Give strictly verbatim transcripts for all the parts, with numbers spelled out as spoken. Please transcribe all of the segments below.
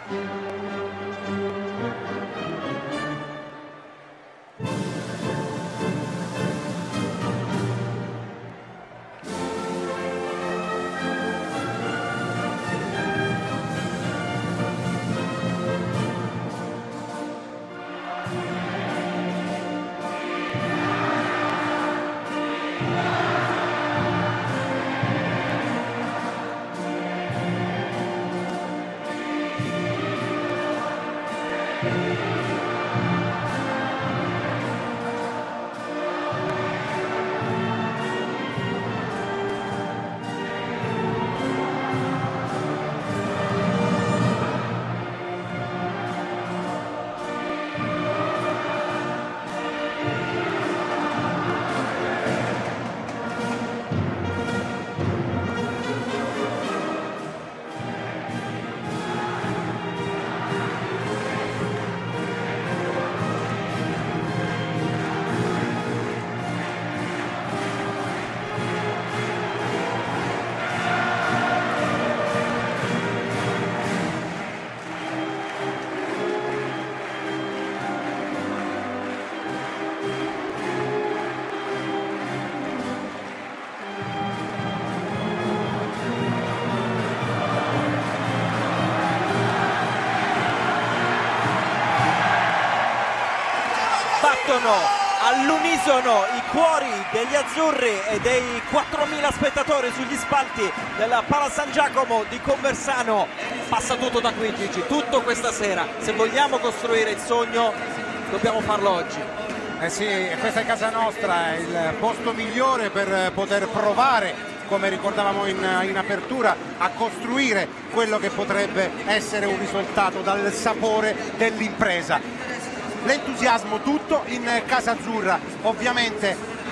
All'unisono i cuori degli azzurri e dei quattromila spettatori sugli spalti del Pala San Giacomo di Conversano. Passa tutto da qui, Gigi, tutto questa sera. Se vogliamo costruire il sogno dobbiamo farlo oggi. Eh sì, questa è casa nostra, è il posto migliore per poter provare, come ricordavamo in, in apertura, a costruire quello che potrebbe essere un risultato dal sapore dell'impresa. L'entusiasmo tutto in casa azzurra, ovviamente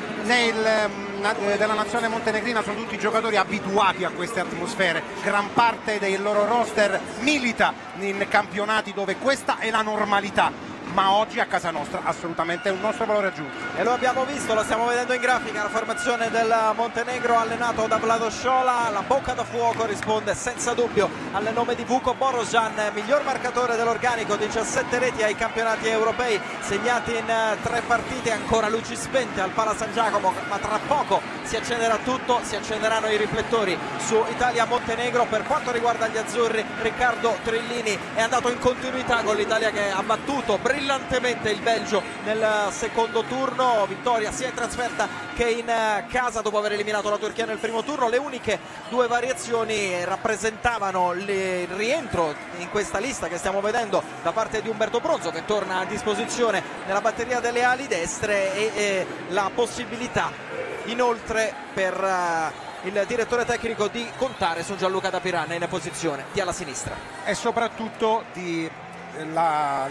nel, della nazionale montenegrina sono tutti giocatori abituati a queste atmosfere, gran parte del loro roster milita in campionati dove questa è la normalità, ma oggi a casa nostra assolutamente è un nostro valore aggiunto. E lo abbiamo visto, lo stiamo vedendo in grafica, la formazione del Montenegro allenato da Vlado Sciola. La bocca da fuoco risponde senza dubbio al nome di Vuko Borojan, miglior marcatore dell'organico, diciassette reti ai campionati europei segnati in tre partite, ancora luci spente al Pala San Giacomo, ma tra poco si accenderà tutto, si accenderanno i riflettori su Italia-Montenegro. Per quanto riguarda gli azzurri, Riccardo Trillini è andato in continuità con l'Italia che ha battuto brillantemente il Belgio nel secondo turno, vittoria sia in trasferta che in casa dopo aver eliminato la Turchia nel primo turno. Le uniche due variazioni rappresentavano il rientro in questa lista che stiamo vedendo da parte di Umberto Bronzo, che torna a disposizione nella batteria delle ali destre, e, e la possibilità inoltre per uh, il direttore tecnico di contare su Gianluca Dapiran in posizione di ala sinistra. E soprattutto di la,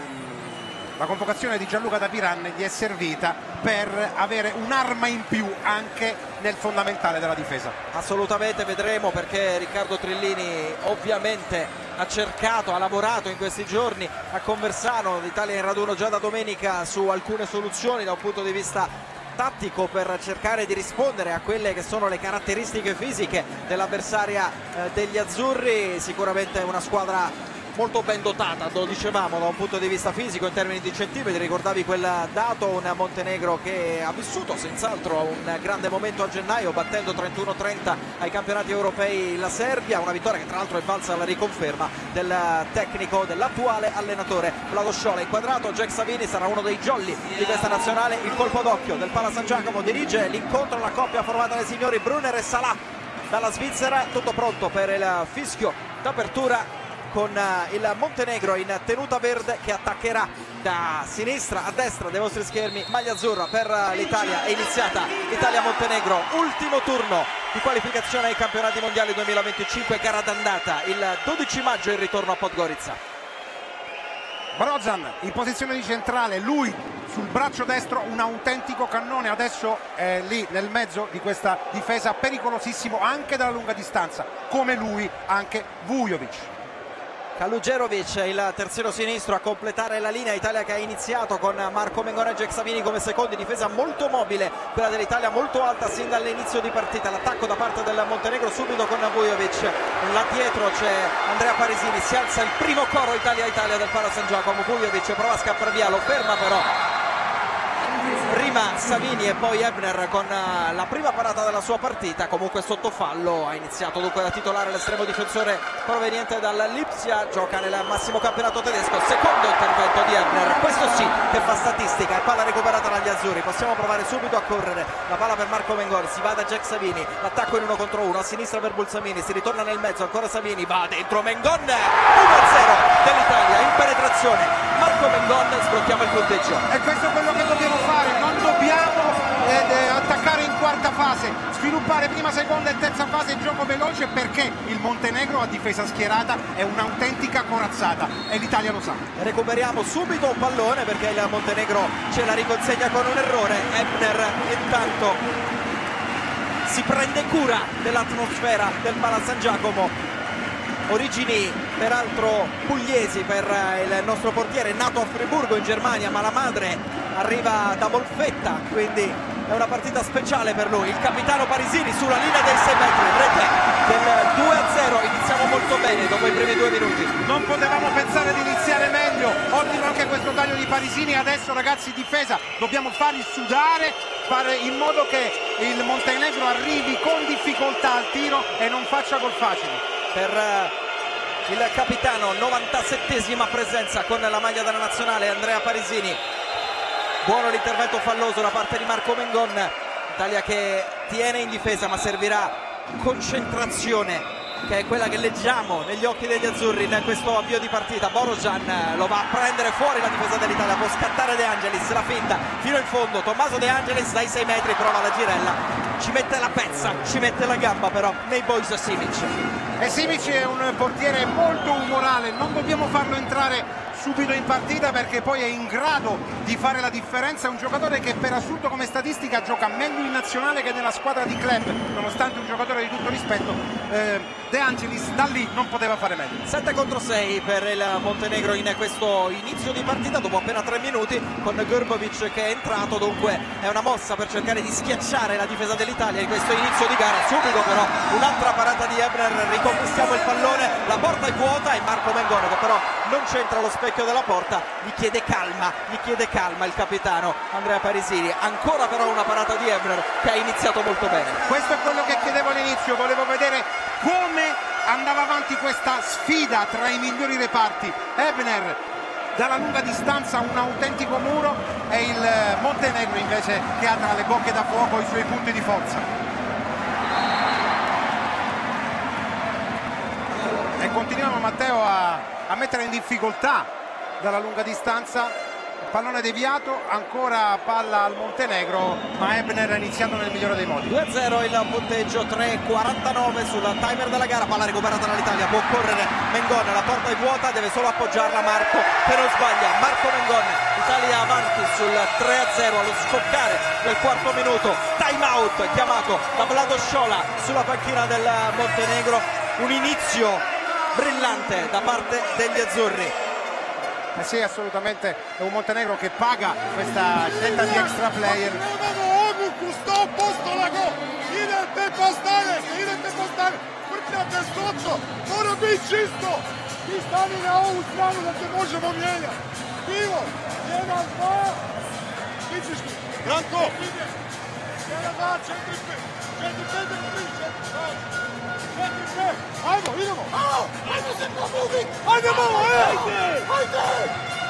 la convocazione di Gianluca Dapiran gli è servita per avere un'arma in più anche nel fondamentale della difesa. Assolutamente, vedremo, perché Riccardo Trillini ovviamente ha cercato, ha lavorato in questi giorni a Conversano, l'Italia in raduno già da domenica, su alcune soluzioni da un punto di vista tattico per cercare di rispondere a quelle che sono le caratteristiche fisiche dell'avversaria eh, degli azzurri. Sicuramente una squadra molto ben dotata, lo dicevamo, da un punto di vista fisico in termini di centimetri. Ricordavi quel dato, un Montenegro che ha vissuto senz'altro un grande momento a gennaio battendo trentuno a trenta ai campionati europei la Serbia, una vittoria che tra l'altro è valsa alla riconferma del tecnico, dell'attuale allenatore Vlado Sciola. Inquadrato Jack Savini, sarà uno dei jolly di questa nazionale. Il colpo d'occhio del Pala San Giacomo dirige l'incontro, la coppia formata dai signori Brunner e Salah dalla Svizzera. Tutto pronto per il fischio d'apertura con il Montenegro in tenuta verde che attaccherà da sinistra a destra dei vostri schermi. Maglia azzurra per l'Italia, è iniziata Italia-Montenegro, ultimo turno di qualificazione ai campionati mondiali duemilaventicinque, gara d'andata il dodici maggio, il ritorno a Podgorica. Borojan in posizione di centrale, lui sul braccio destro un autentico cannone, adesso è lì nel mezzo di questa difesa, pericolosissimo anche dalla lunga distanza, come lui anche Vujovic. Kaluđerović, il terzino sinistro, a completare la linea. Italia che ha iniziato con Marco Mengone e Gexamini come secondi, difesa molto mobile quella dell'Italia, molto alta sin dall'inizio di partita. L'attacco da parte del Montenegro subito con Vujovic, là dietro c'è Andrea Parisini, si alza il primo coro Italia-Italia del Pala San Giacomo. Vujovic prova a scappare via, lo ferma però prima Savini e poi Ebner con la prima parata della sua partita. Comunque sotto fallo, ha iniziato dunque da titolare l'estremo difensore proveniente dal Lipsia, gioca nel massimo campionato tedesco. Secondo intervento di Ebner, questo sì che fa statistica, e palla recuperata dagli azzurri. Possiamo provare subito a correre, la palla per Marco Mengone, si va da Gexamini, l'attacco in uno contro uno, a sinistra per Bulsamini, si ritorna nel mezzo, ancora Savini, va dentro Mengone, uno a zero dell'Italia in penetrazione. Marco Mengone, sblocchiamo il punteggio. E questo è quello che dobbiamo fare, non dobbiamo eh, attaccare in quarta fase, sviluppare prima, seconda e terza fase gioco veloce, perché il Montenegro a difesa schierata è un'autentica corazzata e l'Italia lo sa. Recuperiamo subito un pallone perché il Montenegro ce la riconsegna con un errore. Ebner intanto si prende cura dell'atmosfera del Pala San Giacomo. Origini peraltro pugliesi per il nostro portiere, nato a Friburgo in Germania, ma la madre arriva da Molfetta, quindi è una partita speciale per lui. Il capitano Parisini sulla linea dei sei metri, rete del due a zero. Iniziamo molto bene dopo i primi due minuti. Non potevamo pensare di iniziare meglio. Ottimo anche questo taglio di Parisini. Adesso ragazzi, difesa, dobbiamo farli sudare, fare in modo che il Montenegro arrivi con difficoltà al tiro e non faccia gol facili. Per il capitano, novantasettesima presenza con la maglia della nazionale, Andrea Parisini. Buono l'intervento falloso da parte di Marco Mengone. Italia che tiene in difesa, ma servirà concentrazione, che è quella che leggiamo negli occhi degli azzurri in questo avvio di partita. Borojan lo va a prendere fuori la difesa dell'Italia, può scattare De Angelis, la finta fino in fondo. Tommaso De Angelis dai sei metri prova la girella, ci mette la pezza, ci mette la gamba però nei boys Simic. E Simic è un portiere molto umorale, non dobbiamo farlo entrare subito in partita perché poi è in grado di fare la differenza. È un giocatore che per assurdo come statistica gioca meglio in nazionale che nella squadra di club, nonostante un giocatore di tutto rispetto. eh, De Angelis da lì non poteva fare meglio. Sette contro sei per il Montenegro in questo inizio di partita dopo appena tre minuti, con Grbovic che è entrato. Dunque è una mossa per cercare di schiacciare la difesa dell'Italia in questo inizio di gara. Subito però un'altra parata di Ebner, riconquistiamo il pallone, la porta è vuota e Marco Mengone, che però non c'entra lo specchio della porta, gli chiede calma, gli chiede calma il capitano Andrea Parisini. Ancora però una parata di Ebner che ha iniziato molto bene. Questo è quello che chiedevo all'inizio, volevo vedere come andava avanti questa sfida tra i migliori reparti. Ebner dalla lunga distanza un autentico muro e il Montenegro invece che ha tra le bocche da fuoco i suoi punti di forza. E continuiamo, Matteo, a, a mettere in difficoltà dalla lunga distanza. Pallone deviato, ancora palla al Montenegro, ma Ebner ha iniziato nel migliore dei modi. due a zero il punteggio, tre e quarantanove sul timer della gara. Palla recuperata dall'Italia, può correre Mengone, la porta è vuota, deve solo appoggiarla Marco, che non sbaglia. Marco Mengone, Italia avanti sul tre a zero allo scoccare del quarto minuto. Time out chiamato da Vlado Sciola sulla panchina del Montenegro. Un inizio brillante da parte degli azzurri. Eh sì, assolutamente è un Montenegro che paga questa scelta di extra player. Ajmo, idemo! Ajmo se probudi! Ajde malo, ajde! Ajde!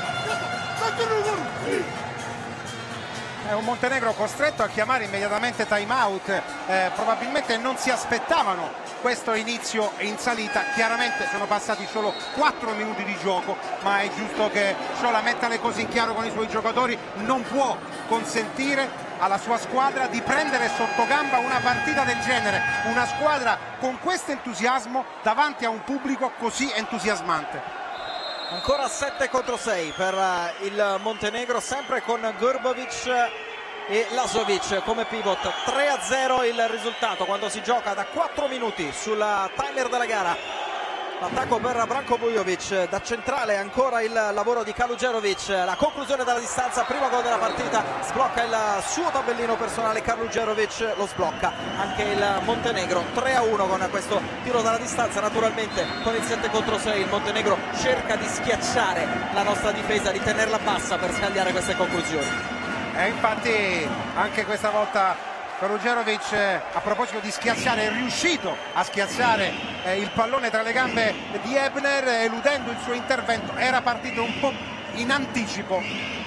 È un Montenegro costretto a chiamare immediatamente time out, eh, probabilmente non si aspettavano questo inizio in salita. Chiaramente sono passati solo quattro minuti di gioco, ma è giusto che Sciola metta le cose in chiaro con i suoi giocatori. Non può consentire alla sua squadra di prendere sotto gamba una partita del genere, una squadra con questo entusiasmo davanti a un pubblico così entusiasmante. Ancora sette contro sei per il Montenegro, sempre con Grbovic e Lazovic come pivot. Tre a zero il risultato quando si gioca da quattro minuti sul timer della gara. L'attacco per Branko Vujovic, da centrale ancora il lavoro di Kaluđerović, la conclusione dalla distanza, primo gol della partita, sblocca il suo tabellino personale, Kaluđerović lo sblocca anche il Montenegro, tre a uno con questo tiro dalla distanza. Naturalmente con il sette contro sei il Montenegro cerca di schiacciare la nostra difesa, di tenerla bassa per scagliare queste conclusioni. E infatti anche questa volta Kaluđerović, a proposito di schiacciare, è riuscito a schiacciare eh, il pallone tra le gambe di Ebner, eludendo il suo intervento. Era partito un po' in anticipo.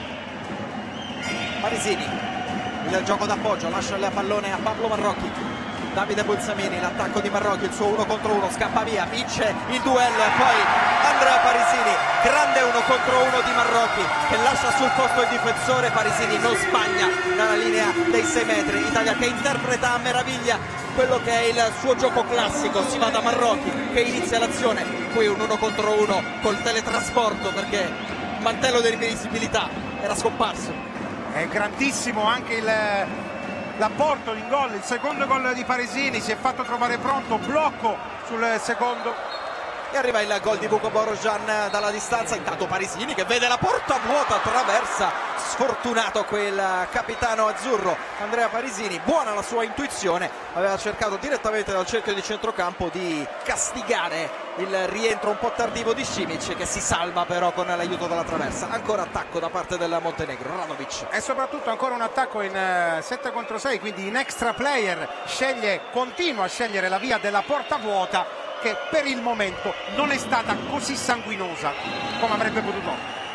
Parisini, il gioco d'appoggio, lascia il pallone a Pablo Marrocchi. Davide Bulsamini, l'attacco di Marrocchi, il suo uno contro uno, scappa via, vince il duello e poi Andrea Parisini, grande uno contro uno di Marrocchi che lascia sul posto il difensore. Parisini non sbaglia dalla linea dei sei metri. Italia che interpreta a meraviglia quello che è il suo gioco classico, si va da Marrocchi che inizia l'azione, qui un uno contro uno col teletrasporto perché il mantello di invisibilità era scomparso. È grandissimo anche il l'apporto in gol, il secondo gol di Parisini, si è fatto trovare pronto, blocco sul secondo. E arriva il gol di Vuko Borožan dalla distanza, intanto Parisini che vede la porta vuota, attraversa, sfortunato quel capitano azzurro Andrea Parisini. Buona la sua intuizione, aveva cercato direttamente dal cerchio di centrocampo di castigare il rientro un po' tardivo di Simic, che si salva però con l'aiuto della traversa. Ancora attacco da parte del Montenegro, Radovic. E soprattutto ancora un attacco in sette contro sei, quindi in extra player, sceglie, continua a scegliere la via della porta vuota, che per il momento non è stata così sanguinosa come avrebbe potuto.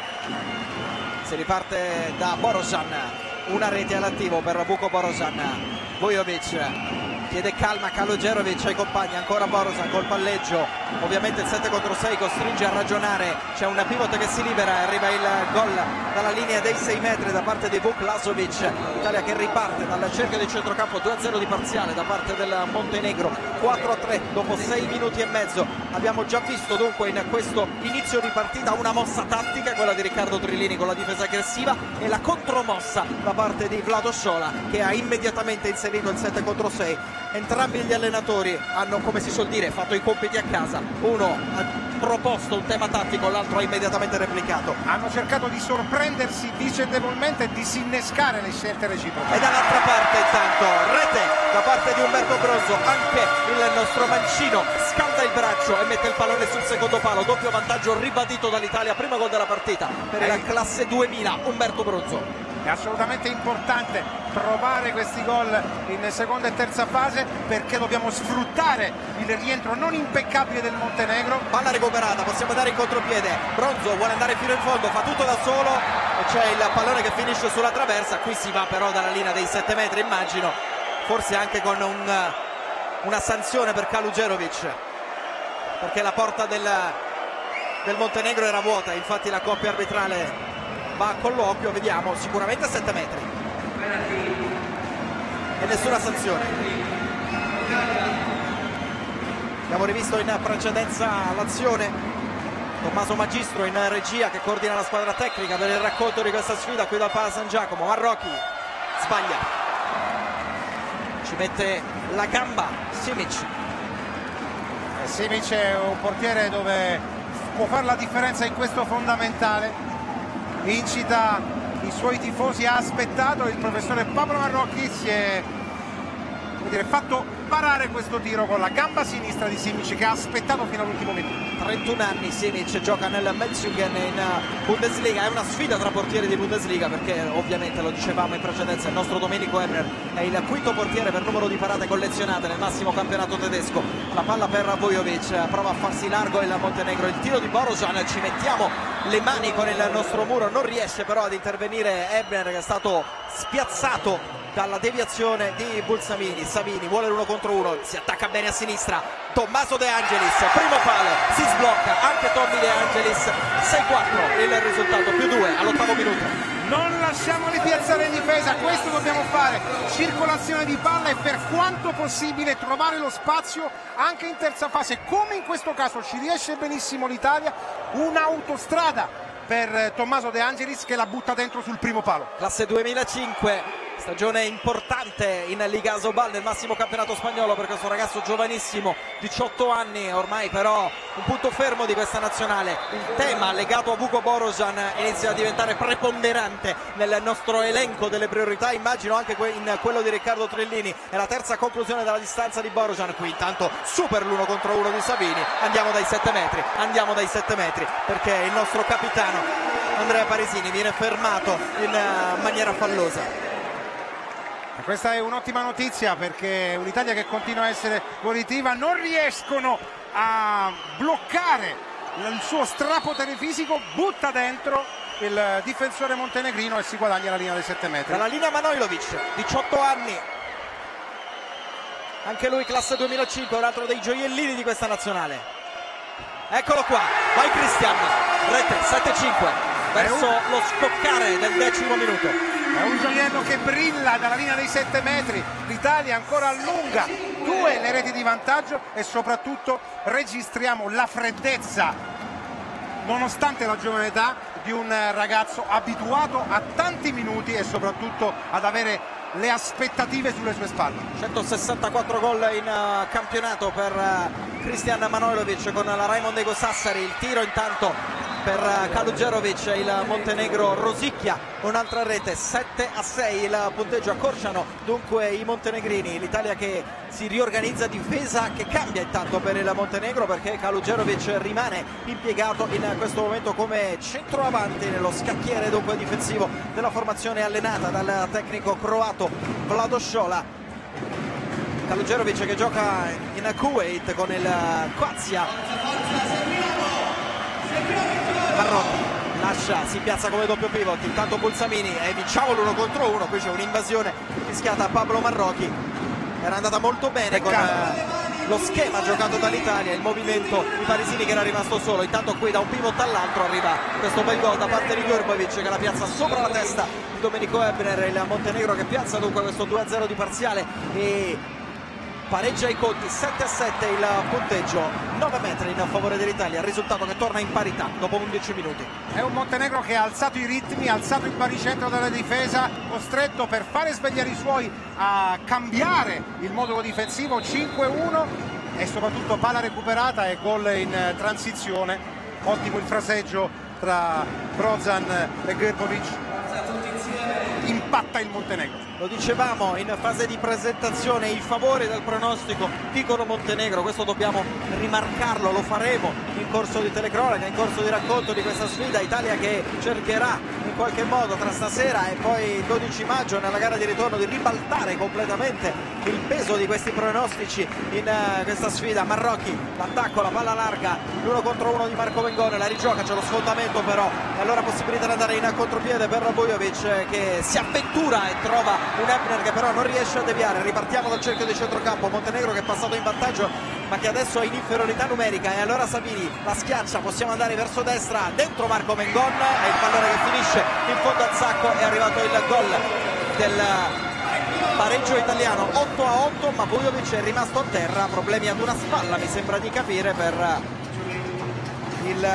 Si riparte da Borožan, una rete all'attivo per Vuko Borožan. Vujovic chiede calma a Kaluđerović ai compagni, ancora Borožan col palleggio, ovviamente il sette contro sei costringe a ragionare, c'è un pivot che si libera e arriva il gol dalla linea dei sei metri da parte di Vuk Lazovic. Italia che riparte dal cerchio di centrocampo, due a zero di parziale da parte del Montenegro, quattro a tre dopo sei minuti e mezzo. Abbiamo già visto dunque in questo inizio di partita una mossa tattica, quella di Riccardo Trillini con la difesa aggressiva, e la contromossa da parte di Vlado Sciola che ha immediatamente inserito il sette contro sei. Entrambi gli allenatori hanno, come si suol dire, fatto i compiti a casa. Uno ha proposto un tema tattico, l'altro ha immediatamente replicato. Hanno cercato di sorprendersi vicendevolmente e di disinnescare le scelte reciproche. E dall'altra parte intanto rete da parte di Umberto Bronzo, anche il nostro mancino scalda il braccio e mette il pallone sul secondo palo. Doppio vantaggio ribadito dall'Italia, primo gol della partita per la classe duemila, Umberto Bronzo. È assolutamente importante trovare questi gol in seconda e terza fase, perché dobbiamo sfruttare il rientro non impeccabile del Montenegro. Palla recuperata, possiamo dare in contropiede, Bronzo vuole andare fino in fondo, fa tutto da solo e c'è il pallone che finisce sulla traversa. Qui si va però dalla linea dei sette metri, immagino, forse anche con un, una sanzione per Kaluđerović, perché la porta del, del Montenegro era vuota. Infatti la coppia arbitrale va a colloquio, vediamo, sicuramente sette metri e nessuna sanzione. Abbiamo rivisto in precedenza l'azione, Tommaso Magistro in regia che coordina la squadra tecnica per il racconto di questa sfida qui dal Pala San Giacomo. Marrocchi sbaglia, ci mette la gamba Simic. Simic è un portiere dove può fare la differenza in questo fondamentale. Incita i suoi tifosi, ha aspettato, il professore Pablo Marrocchi si è, come dire, fatto parare questo tiro con la gamba sinistra di Simic, che ha aspettato fino all'ultimo minuto. trentuno anni Simic, gioca nel Metzingen in Bundesliga, è una sfida tra portieri di Bundesliga perché ovviamente, lo dicevamo in precedenza, il nostro Domenico Ebner è il quinto portiere per numero di parate collezionate nel massimo campionato tedesco. La palla per Vujovic, prova a farsi largo il Montenegro, il tiro di Borožan, ci mettiamo le mani con il nostro muro, non riesce però ad intervenire Ebner, che è stato spiazzato dalla deviazione di Bulsamini. Savini vuole l'uno contro uno, si attacca bene a sinistra, Tommaso De Angelis, primo palo, si sblocca anche Tommy De Angelis. Sei quattro il risultato, più due all'ottavo minuto. Non lasciamoli piazzare in difesa, questo dobbiamo fare, circolazione di palla e per quanto possibile trovare lo spazio anche in terza fase, come in questo caso ci riesce benissimo l'Italia. Un'autostrada per Tommaso De Angelis che la butta dentro sul primo palo. Classe duemilacinque, Stagione importante in Liga Asobal, nel massimo campionato spagnolo per questo ragazzo giovanissimo, diciotto anni ormai, però un punto fermo di questa nazionale. Il tema legato a Vuko Borosan inizia a diventare preponderante nel nostro elenco delle priorità, immagino anche in quello di Riccardo Trellini. È la terza conclusione della distanza di Borosan, qui intanto super l'uno contro uno di Sabini. Andiamo dai sette metri, andiamo dai sette metri, perché il nostro capitano Andrea Parisini viene fermato in maniera fallosa. Questa è un'ottima notizia, perché un'Italia che continua a essere positiva, non riescono a bloccare il suo strapotere fisico, butta dentro il difensore montenegrino e si guadagna la linea dei sette metri. Dalla linea Manojlovic, diciotto anni, anche lui classe duemilacinque, un altro dei gioiellini di questa nazionale. Eccolo qua, vai Cristian, rete sette cinque, verso lo scoccare del decimo minuto. È un gioiello che brilla dalla linea dei sette metri. L'Italia ancora allunga due le reti di vantaggio e soprattutto registriamo la freddezza, nonostante la giovane età, di un ragazzo abituato a tanti minuti e soprattutto ad avere le aspettative sulle sue spalle. centosessantaquattro gol in uh, campionato per uh, Cristian Manojlovic con la Raimondego Sassari. Il tiro intanto per uh, Kaluđerović, il Montenegro rosicchia un'altra rete, sette a sei il punteggio. Accorciano dunque i montenegrini, l'Italia che si riorganizza, difesa che cambia intanto per il Montenegro, perché Kaluđerović rimane impiegato in questo momento come centroavanti nello scacchiere dunque difensivo della formazione allenata dal tecnico croato Vlado Šola. Kaluđerović che gioca in Kuwait con il Croazia. Marrocchi lascia, si piazza come doppio pivot, intanto Bulsamini e vinciamo l'uno contro uno. Qui c'è un'invasione fischiata a Pablo Marrocchi, era andata molto bene con eh, lo schema giocato dall'Italia, il movimento di Parisini che era rimasto solo. Intanto qui da un pivot all'altro arriva questo bel gol da parte di Grbovic che la piazza sopra la testa di Domenico Ebner. Il Montenegro che piazza dunque questo due a zero di parziale e pareggia i conti, sette a sette il punteggio, nove metri in favore dell'Italia, il risultato che torna in parità dopo undici minuti. È un Montenegro che ha alzato i ritmi, ha alzato il baricentro della difesa, costretto per fare svegliare i suoi a cambiare il modulo difensivo. Cinque a uno e soprattutto palla recuperata e gol in transizione. Ottimo il fraseggio tra Borosan e Grbovic, impatta il Montenegro. Lo dicevamo in fase di presentazione, i favori del pronostico dicono Montenegro, questo dobbiamo rimarcarlo, lo faremo in corso di telecronaca, in corso di racconto di questa sfida. Italia che cercherà in qualche modo tra stasera e poi il dodici maggio nella gara di ritorno di ribaltare completamente il peso di questi pronostici in uh, questa sfida. Marrocchi, l'attacco, la palla larga, l'uno contro uno di Marco Mengone, la rigioca, c'è lo sfondamento però e allora possibilità di andare in contropiede per Bujovic che si avventura e trova un Ebner che però non riesce a deviare. Ripartiamo dal cerchio di centrocampo, Montenegro che è passato in vantaggio ma che adesso è in inferiorità numerica e allora Sabini la schiaccia, possiamo andare verso destra, dentro Marco Mengon e il pallone che finisce in fondo al sacco. È arrivato il gol del pareggio italiano, otto a otto, ma Bujovic è rimasto a terra, problemi ad una spalla mi sembra di capire per il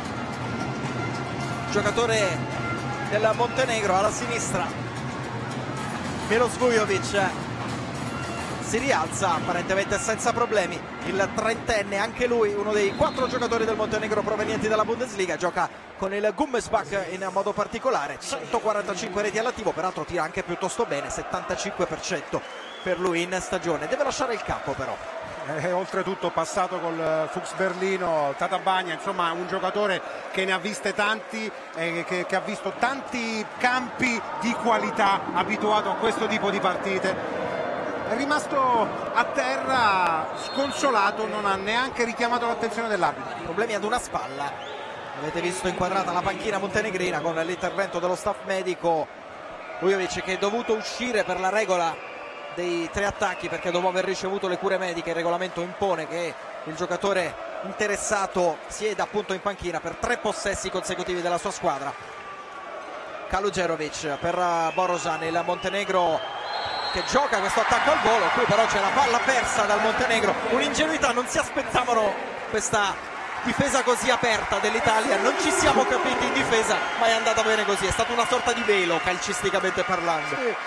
giocatore del Montenegro. Alla sinistra Milos Vujovic si rialza apparentemente senza problemi, il trentenne, anche lui uno dei quattro giocatori del Montenegro provenienti dalla Bundesliga, gioca con il Gummesbach in modo particolare, centoquarantacinque reti all'attivo, peraltro tira anche piuttosto bene, settantacinque per cento per lui in stagione, deve lasciare il campo però. E oltretutto passato col Fuchs Berlino, Tatabagna, insomma un giocatore che ne ha viste tanti e che, che ha visto tanti campi di qualità, abituato a questo tipo di partite. È rimasto a terra sconsolato, non ha neanche richiamato l'attenzione dell'arbitro. Problemi ad una spalla, avete visto inquadrata la panchina montenegrina con l'intervento dello staff medico. Vujovic che è dovuto uscire per la regola dei tre attacchi perché dopo aver ricevuto le cure mediche il regolamento impone che il giocatore interessato sieda appunto in panchina per tre possessi consecutivi della sua squadra. Kaluđerović per Borosan, il Montenegro che gioca questo attacco al volo, qui però c'è la palla persa dal Montenegro, un'ingenuità, non si aspettavano questa difesa così aperta dell'Italia, non ci siamo capiti in difesa ma è andata bene così, è stata una sorta di velo calcisticamente parlando. Sì.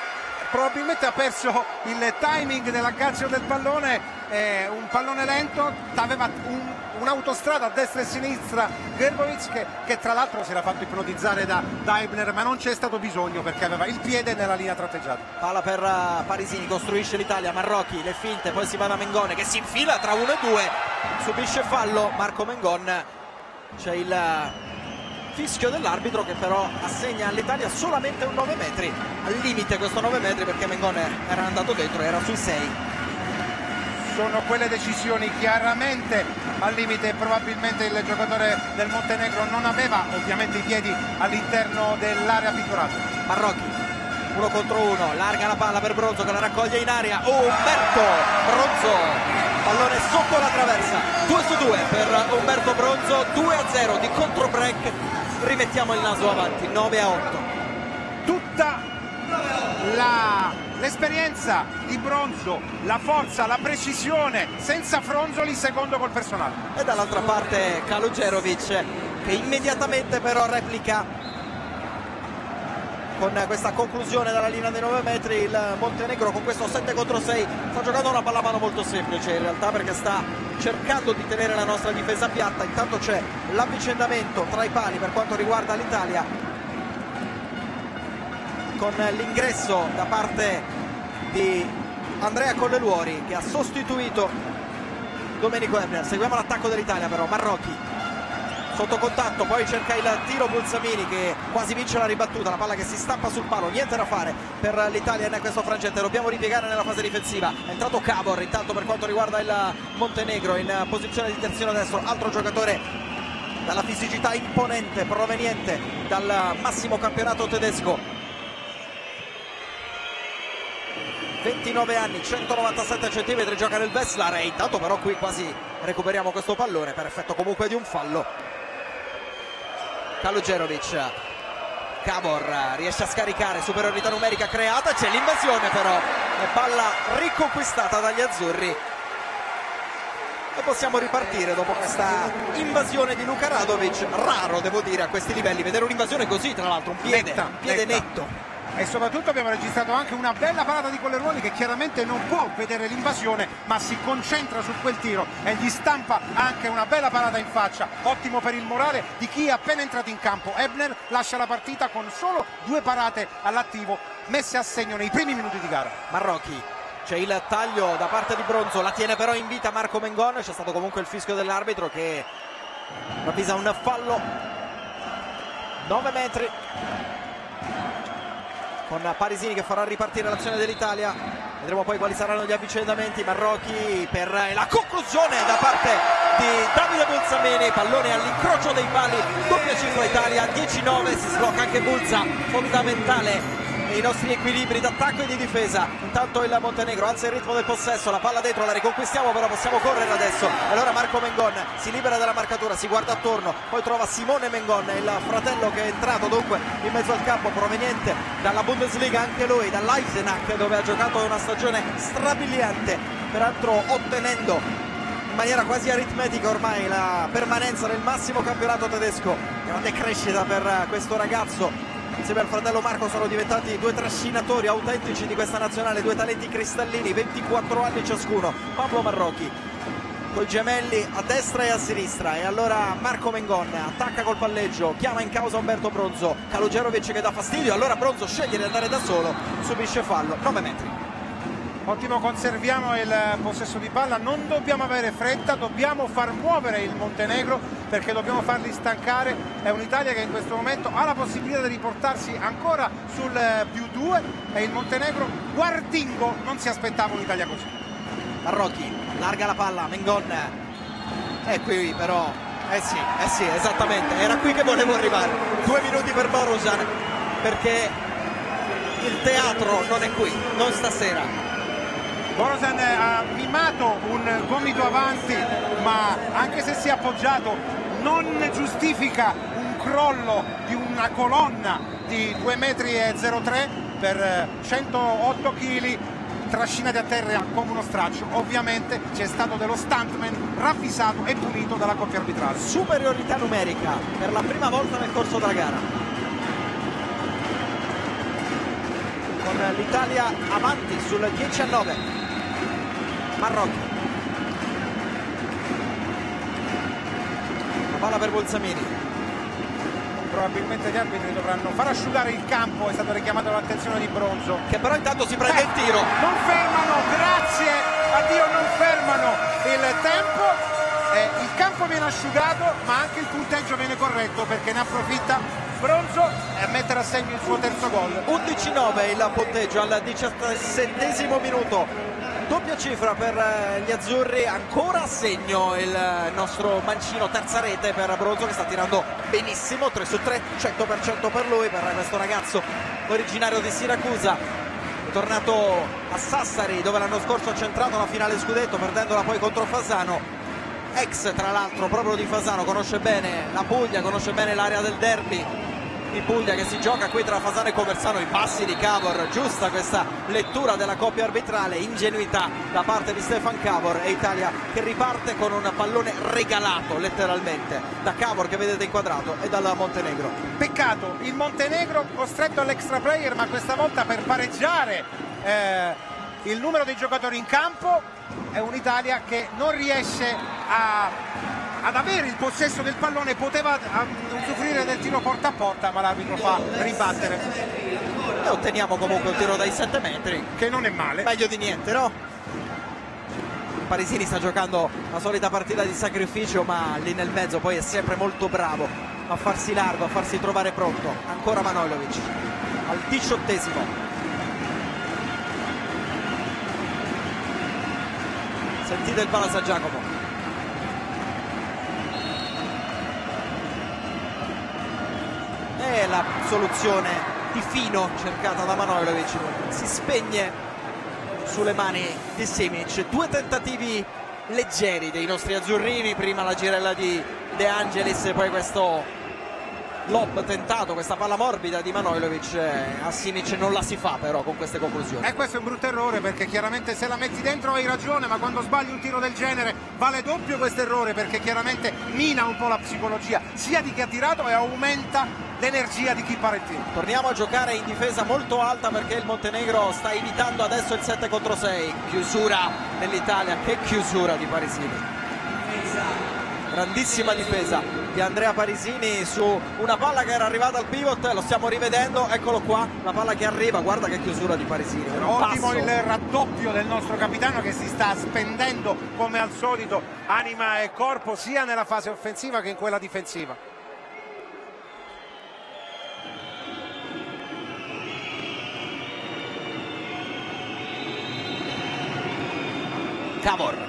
probabilmente ha perso il timing dell'aggancio del pallone, eh, un pallone lento, aveva un, un'autostrada a destra e a sinistra Grbovic che, che tra l'altro si era fatto ipnotizzare da, da Ebner, ma non c'è stato bisogno perché aveva il piede nella linea tratteggiata. Palla per uh, Parisini, costruisce l'Italia, Marrocchi, le finte, poi si va da Mengone che si infila tra uno e due, subisce fallo Marco Mengon, c'è il uh, fischio dell'arbitro che però assegna all'Italia solamente un nove metri, al limite questo nove metri perché Mengon era andato dentro, era sui sei. Sono quelle decisioni chiaramente al limite, probabilmente il giocatore del Montenegro non aveva ovviamente i piedi all'interno dell'area pittorata. Marrocchi, uno contro uno, larga la palla per Bronzo che la raccoglie in aria, oh, Umberto Bronzo, pallone sotto la traversa, due su due per Umberto Bronzo, due a zero di contro break, rimettiamo il naso avanti, nove a otto. Tutta la l'esperienza di Bronzo, la forza, la precisione, senza fronzoli, secondo col personale. E dall'altra parte Kaluđerović che immediatamente però replica con questa conclusione dalla linea dei nove metri. Il Montenegro con questo sette contro sei sta giocando una pallamano molto semplice in realtà, perché sta cercando di tenere la nostra difesa piatta. Intanto c'è l'avvicendamento tra i pali per quanto riguarda l'Italia, con l'ingresso da parte di Andrea Colleluori che ha sostituito Domenico Ebner. Seguiamo l'attacco dell'Italia però, Marrocchi sotto contatto, poi cerca il tiro Bulsamini che quasi vince la ribattuta, la palla che si stampa sul palo, niente da fare per l'Italia in questo frangente, dobbiamo ripiegare nella fase difensiva. È entrato Cabor intanto per quanto riguarda il Montenegro in posizione di terzino destro, altro giocatore dalla fisicità imponente proveniente dal massimo campionato tedesco, ventinove anni, centonovantasette centimetri, gioca nel Veslar e intanto però qui quasi recuperiamo questo pallone per effetto comunque di un fallo. Kaluđerović, Cabor riesce a scaricare, superiorità numerica creata, c'è l'invasione però, è palla riconquistata dagli azzurri e possiamo ripartire dopo questa invasione di Luka Radovic. Raro devo dire a questi livelli vedere un'invasione così, tra l'altro un piede, netta, un piede netta. netto. E soprattutto abbiamo registrato anche una bella parata di Colleruoli che chiaramente non può vedere l'invasione ma si concentra su quel tiro e gli stampa anche una bella parata in faccia, ottimo per il morale di chi è appena entrato in campo. Ebner lascia la partita con solo due parate all'attivo messe a segno nei primi minuti di gara. Marrocchi, c'è il taglio da parte di Bronzo, la tiene però in vita Marco Mengon, c'è stato comunque il fischio dell'arbitro che avvisa un fallo, nove metri, con Parisini che farà ripartire l'azione dell'Italia. Vedremo poi quali saranno gli avvicendamenti. Marrocchi per la conclusione da parte di Davide Bulsamini, pallone all'incrocio dei pali, doppia cifra Italia, dieci nove, si sblocca anche Bulza, fondamentale nei nostri equilibri d'attacco e di difesa. Intanto il Montenegro alza il ritmo del possesso, la palla dentro, la riconquistiamo però possiamo correre adesso. Allora Marco Mengon si libera dalla marcatura, si guarda attorno, poi trova Simone Mengon, il fratello che è entrato dunque in mezzo al campo, proveniente dalla Bundesliga anche lui, dall'Eisenach, dove ha giocato una stagione strabiliante, peraltro ottenendo in maniera quasi aritmetica ormai la permanenza nel massimo campionato tedesco. Grande crescita per questo ragazzo. Insieme al fratello Marco sono diventati due trascinatori autentici di questa nazionale, due talenti cristallini, ventiquattro anni ciascuno. Pablo Marrocchi con i gemelli a destra e a sinistra, e allora Marco Mengon attacca col palleggio, chiama in causa Umberto Bronzo, Kaluđerović che dà fastidio, allora Bronzo sceglie di andare da solo, subisce fallo, nove metri. Ottimo, conserviamo il possesso di palla, non dobbiamo avere fretta, dobbiamo far muovere il Montenegro perché dobbiamo farli stancare. È un'Italia che in questo momento ha la possibilità di riportarsi ancora sul più due e il Montenegro, guardingo, non si aspettava un'Italia così. Marrocchi larga la palla, Mengon è qui però, eh sì, eh sì, esattamente, era qui che volevo arrivare. Due minuti per Borusan perché il teatro non è qui, non stasera. Borusan ha mimato un gomito avanti, ma anche se si è appoggiato non giustifica un crollo di una colonna di due metri e zero tre per centootto chili trascinati a terra come uno straccio. Ovviamente c'è stato dello stuntman ravvisato e punito dalla coppia arbitrale. Superiorità numerica per la prima volta nel corso della gara. con l'Italia avanti sul dieci a nove. Marrocchi, la palla per Bolzamini. Probabilmente gli arbitri dovranno far asciugare il campo, è stato richiamato l'attenzione di Bronzo, che però intanto si prende eh, il tiro. Non fermano, grazie a Dio non fermano il tempo, eh, il campo viene asciugato ma anche il punteggio viene corretto perché ne approfitta Bronzo a mettere a segno il suo terzo gol. undici nove il punteggio al diciassettesimo minuto. Doppia cifra per gli azzurri, ancora a segno il nostro mancino, terza rete per Bronzo che sta tirando benissimo, tre su tre, cento per cento per lui, per questo ragazzo originario di Siracusa, è tornato a Sassari dove l'anno scorso ha centrato la finale scudetto perdendola poi contro Fasano, ex tra l'altro proprio di Fasano, conosce bene la Puglia, conosce bene l'area del derby di Puglia che si gioca qui tra Fasano e Coversano. I passi di Cavor, giusta questa lettura della coppia arbitrale, ingenuità da parte di Stefan Cavor e Italia che riparte con un pallone regalato letteralmente da Cavor che vedete inquadrato e dal Montenegro. Peccato, il Montenegro costretto all'extra player ma questa volta per pareggiare eh, il numero dei giocatori in campo. È un'Italia che non riesce a ad avere il possesso del pallone, poteva usufruire del tiro porta a porta ma l'arbitro fa ribattere e otteniamo comunque un tiro dai sette metri che non è male, meglio di niente, no? Parisini sta giocando la solita partita di sacrificio ma lì nel mezzo poi è sempre molto bravo a farsi largo, a farsi trovare pronto. Ancora Manojlovic al diciottesimo. Sentite il palo a Giacomo. È la soluzione di fino cercata da Manojlovic, si spegne sulle mani di Simic. Due tentativi leggeri dei nostri azzurrini, prima la girella di De Angelis e poi questo lob tentato, questa palla morbida di Manojlovic. A Simic non la si fa però con queste conclusioni. E questo è un brutto errore perché chiaramente se la metti dentro hai ragione, ma quando sbagli un tiro del genere vale doppio questo errore perché chiaramente mina un po' la psicologia sia di chi ha tirato e aumenta l'energia di chi pare il tiro. Torniamo a giocare in difesa molto alta perché il Montenegro sta evitando adesso il sette contro sei. Chiusura dell'Italia, che chiusura di Parisini. Grandissima difesa di Andrea Parisini su una palla che era arrivata al pivot, lo stiamo rivedendo, eccolo qua, la palla che arriva, guarda che chiusura di Parisini. Ottimo il raddoppio del nostro capitano che si sta spendendo come al solito anima e corpo sia nella fase offensiva che in quella difensiva. Cavor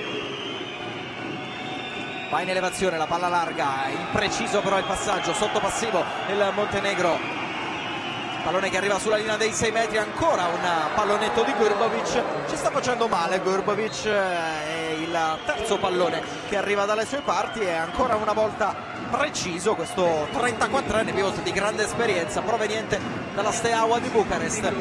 va in elevazione, la palla larga, impreciso però il passaggio, sotto passivo il Montenegro, pallone che arriva sulla linea dei sei metri, ancora un pallonetto di Grbovic, ci sta facendo male Grbovic, è il terzo pallone che arriva dalle sue parti e ancora una volta preciso questo trentaquattrenne pivot di grande esperienza proveniente dalla Steaua di Bucarest.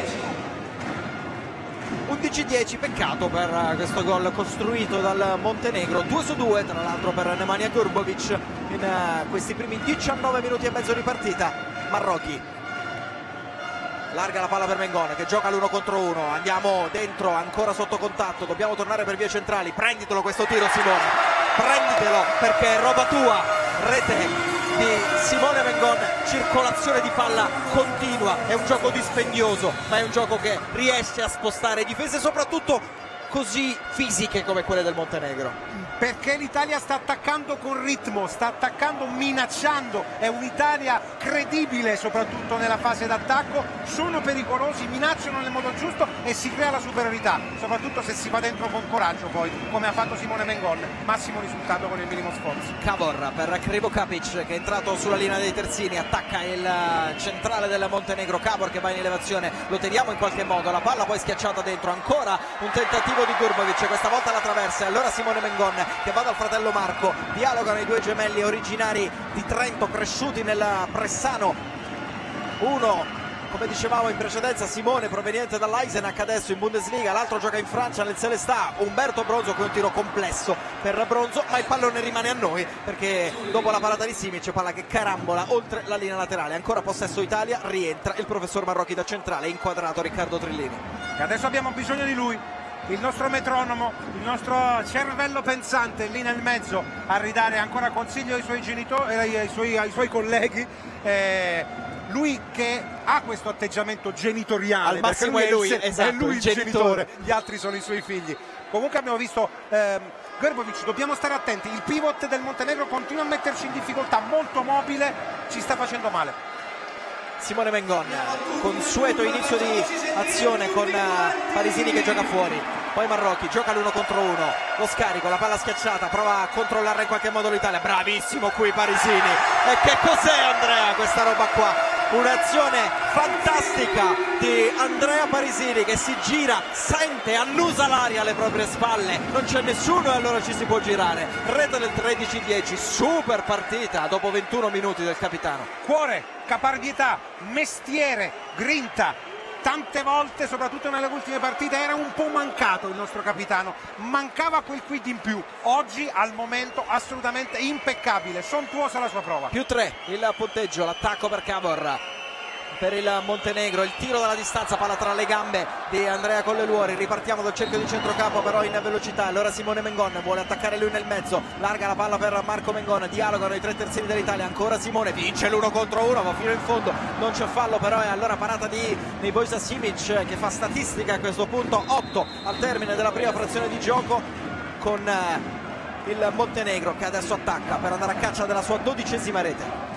undici dieci, peccato per questo gol costruito dal Montenegro, due su due tra l'altro per Nemanja Grbovic in questi primi diciannove minuti e mezzo di partita. Marrocchi larga la palla per Mengone che gioca l'uno contro uno, andiamo dentro, ancora sotto contatto, dobbiamo tornare per vie centrali, prenditelo questo tiro Simone, prenditelo perché è roba tua, rete di Simone Mengon, circolazione di palla continua, è un gioco dispendioso ma è un gioco che riesce a spostare difese soprattutto così fisiche come quelle del Montenegro. Perché l'Italia sta attaccando con ritmo, sta attaccando minacciando, è un'Italia credibile soprattutto nella fase d'attacco, sono pericolosi, minacciano nel modo giusto e si crea la superiorità, soprattutto se si va dentro con coraggio poi, come ha fatto Simone Mengon, massimo risultato con il minimo sforzo. Cavor per Krivo Kapic che è entrato sulla linea dei terzini, attacca il centrale del Montenegro, Cavor che va in elevazione, lo teniamo in qualche modo, la palla poi schiacciata dentro, ancora un tentativo di Grbovic, questa volta la traversa e allora Simone Mengon che va dal fratello Marco, dialogano i due gemelli originari di Trento cresciuti nel Pressano, uno come dicevamo in precedenza, Simone proveniente dall'Eisenach adesso in Bundesliga, l'altro gioca in Francia nel Celestà, Umberto Bronzo con un tiro complesso per Bronzo, ma il pallone rimane a noi perché dopo la parata di Simic, palla che carambola oltre la linea laterale, ancora possesso Italia, rientra il professor Marrocchi da centrale, inquadrato Riccardo Trillini. E adesso abbiamo bisogno di lui, il nostro metronomo, il nostro cervello pensante lì nel mezzo a ridare ancora consiglio ai suoi genitori, ai, ai, suoi, ai suoi colleghi. Eh, lui che ha questo atteggiamento genitoriale, al massimo perché lui è lui, è, esatto, è lui il il genitore. genitore, gli altri sono i suoi figli. Comunque abbiamo visto ehm, Grbovic, dobbiamo stare attenti, il pivot del Montenegro continua a metterci in difficoltà, molto mobile, ci sta facendo male. Simone Mengon, consueto inizio di azione con Parisini che gioca fuori, poi Marrocchi gioca l'uno contro uno, lo scarico, la palla schiacciata, prova a controllarla in qualche modo l'Italia, bravissimo qui Parisini. E che cos'è Andrea questa roba qua? Un'azione fantastica di Andrea Parisini che si gira, sente, annusa l'aria alle proprie spalle, non c'è nessuno e allora ci si può girare. Rete del tredici dieci, super partita dopo ventuno minuti del capitano. Cuore, caparbietà, mestiere, grinta. Tante volte, soprattutto nelle ultime partite, era un po' mancato il nostro capitano, mancava quel quid in più. Oggi al momento assolutamente impeccabile, sontuosa la sua prova. Più tre il punteggio, l'attacco per Cavor, per il Montenegro, il tiro dalla distanza, palla tra le gambe di Andrea Colleluori, ripartiamo dal cerchio di centrocampo però in velocità, allora Simone Mengon vuole attaccare lui nel mezzo, larga la palla per Marco Mengon, dialogano i tre terzini dell'Italia, ancora Simone, vince l'uno contro uno, va fino in fondo, non c'è fallo però, e allora parata di Nebojsa Simic che fa statistica a questo punto, otto al termine della prima frazione di gioco con il Montenegro che adesso attacca per andare a caccia della sua dodicesima rete.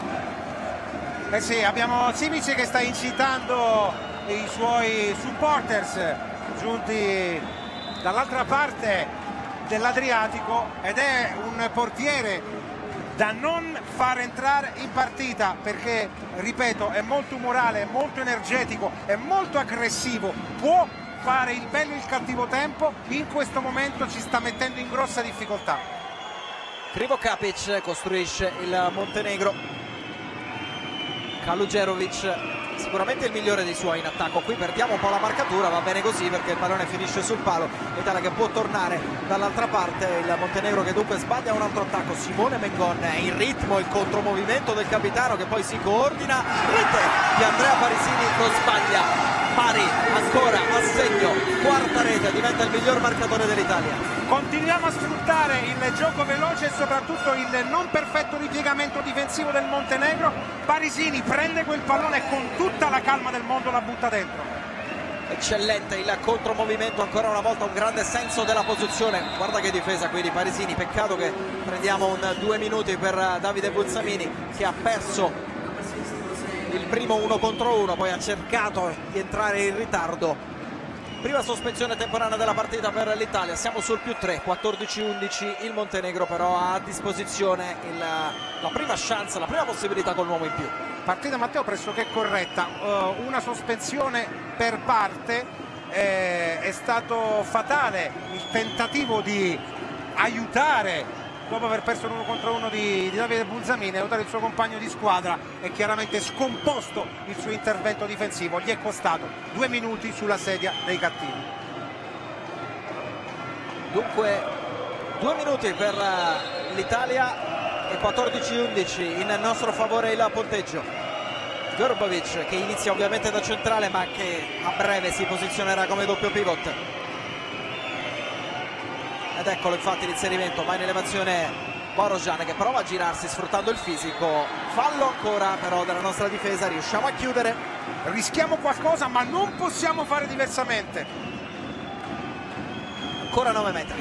Eh sì, abbiamo Simic che sta incitando i suoi supporters giunti dall'altra parte dell'Adriatico ed è un portiere da non far entrare in partita perché, ripeto, è molto umorale, è molto energetico, è molto aggressivo, può fare il bello e il cattivo tempo, in questo momento ci sta mettendo in grossa difficoltà. Krivo Kapic costruisce il Montenegro, Kaluđerović sicuramente il migliore dei suoi in attacco, qui perdiamo un po' la marcatura, va bene così perché il pallone finisce sul palo, l'Italia che può tornare dall'altra parte, il Montenegro che dunque sbaglia un altro attacco. Simone Mengon è in ritmo, il contromovimento del capitano che poi si coordina, rete di Andrea Parisini, non sbaglia, pari ancora a segno, quarta rete, diventa il miglior marcatore dell'Italia. Continuiamo a sfruttare il gioco veloce e soprattutto il non perfetto ripiegamento difensivo del Montenegro. Parisini prende quel pallone con tutta la calma del mondo, la butta dentro. Eccellente il contromovimento, ancora una volta un grande senso della posizione, guarda che difesa qui di Parisini, peccato che prendiamo un due minuti per Davide Bulsamini che ha perso il primo uno contro uno, poi ha cercato di entrare in ritardo. Prima sospensione temporanea della partita per l'Italia, siamo sul più tre, quattordici undici, il Montenegro però ha a disposizione il, la prima chance, la prima possibilità con l'uomo in più. Partita, Matteo, pressoché corretta, uh, una sospensione per parte, eh, è stato fatale il tentativo di aiutare dopo aver perso l'uno contro uno di, di Davide Bulsamini, aiutare il suo compagno di squadra e chiaramente scomposto il suo intervento difensivo, gli è costato due minuti sulla sedia dei cattivi. Dunque due minuti per l'Italia e quattordici undici in nostro favore il punteggio. Grbovic che inizia ovviamente da centrale ma che a breve si posizionerà come doppio pivot. Ed eccolo infatti l'inserimento, va in elevazione Borojan che prova a girarsi sfruttando il fisico, fallo ancora però della nostra difesa, riusciamo a chiudere. Rischiamo qualcosa ma non possiamo fare diversamente. Ancora nove metri.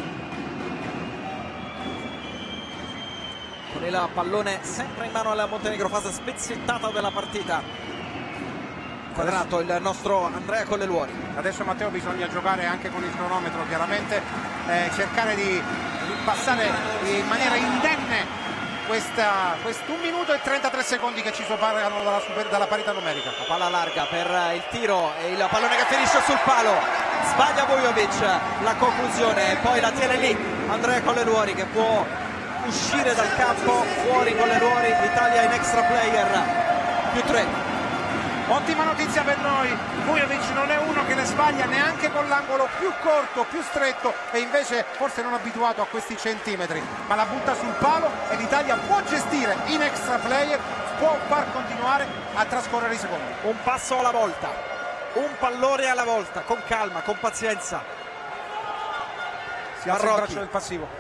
Con il pallone sempre in mano al Montenegro, fase spezzettata della partita. Quadrato il nostro Andrea Colleluori. Adesso Matteo bisogna giocare anche con il cronometro chiaramente, eh, cercare di passare in maniera indenne questa, questo un minuto e trentatré secondi che ci separano dalla, dalla parità numerica. La palla larga per il tiro e il pallone che finisce sul palo, sbaglia Vujovic, la conclusione e poi la tiene lì Andrea Colleluori che può uscire dal campo, fuori Colleluori, l'Italia in extra player, più tre. Ottima notizia per noi, Vujovic non è uno che ne sbaglia neanche con l'angolo più corto, più stretto, e invece forse non abituato a questi centimetri, ma la butta sul palo e l'Italia può gestire in extra player, può far continuare a trascorrere i secondi. Un passo alla volta, un pallone alla volta, con calma, con pazienza. Si alza il braccio del passivo.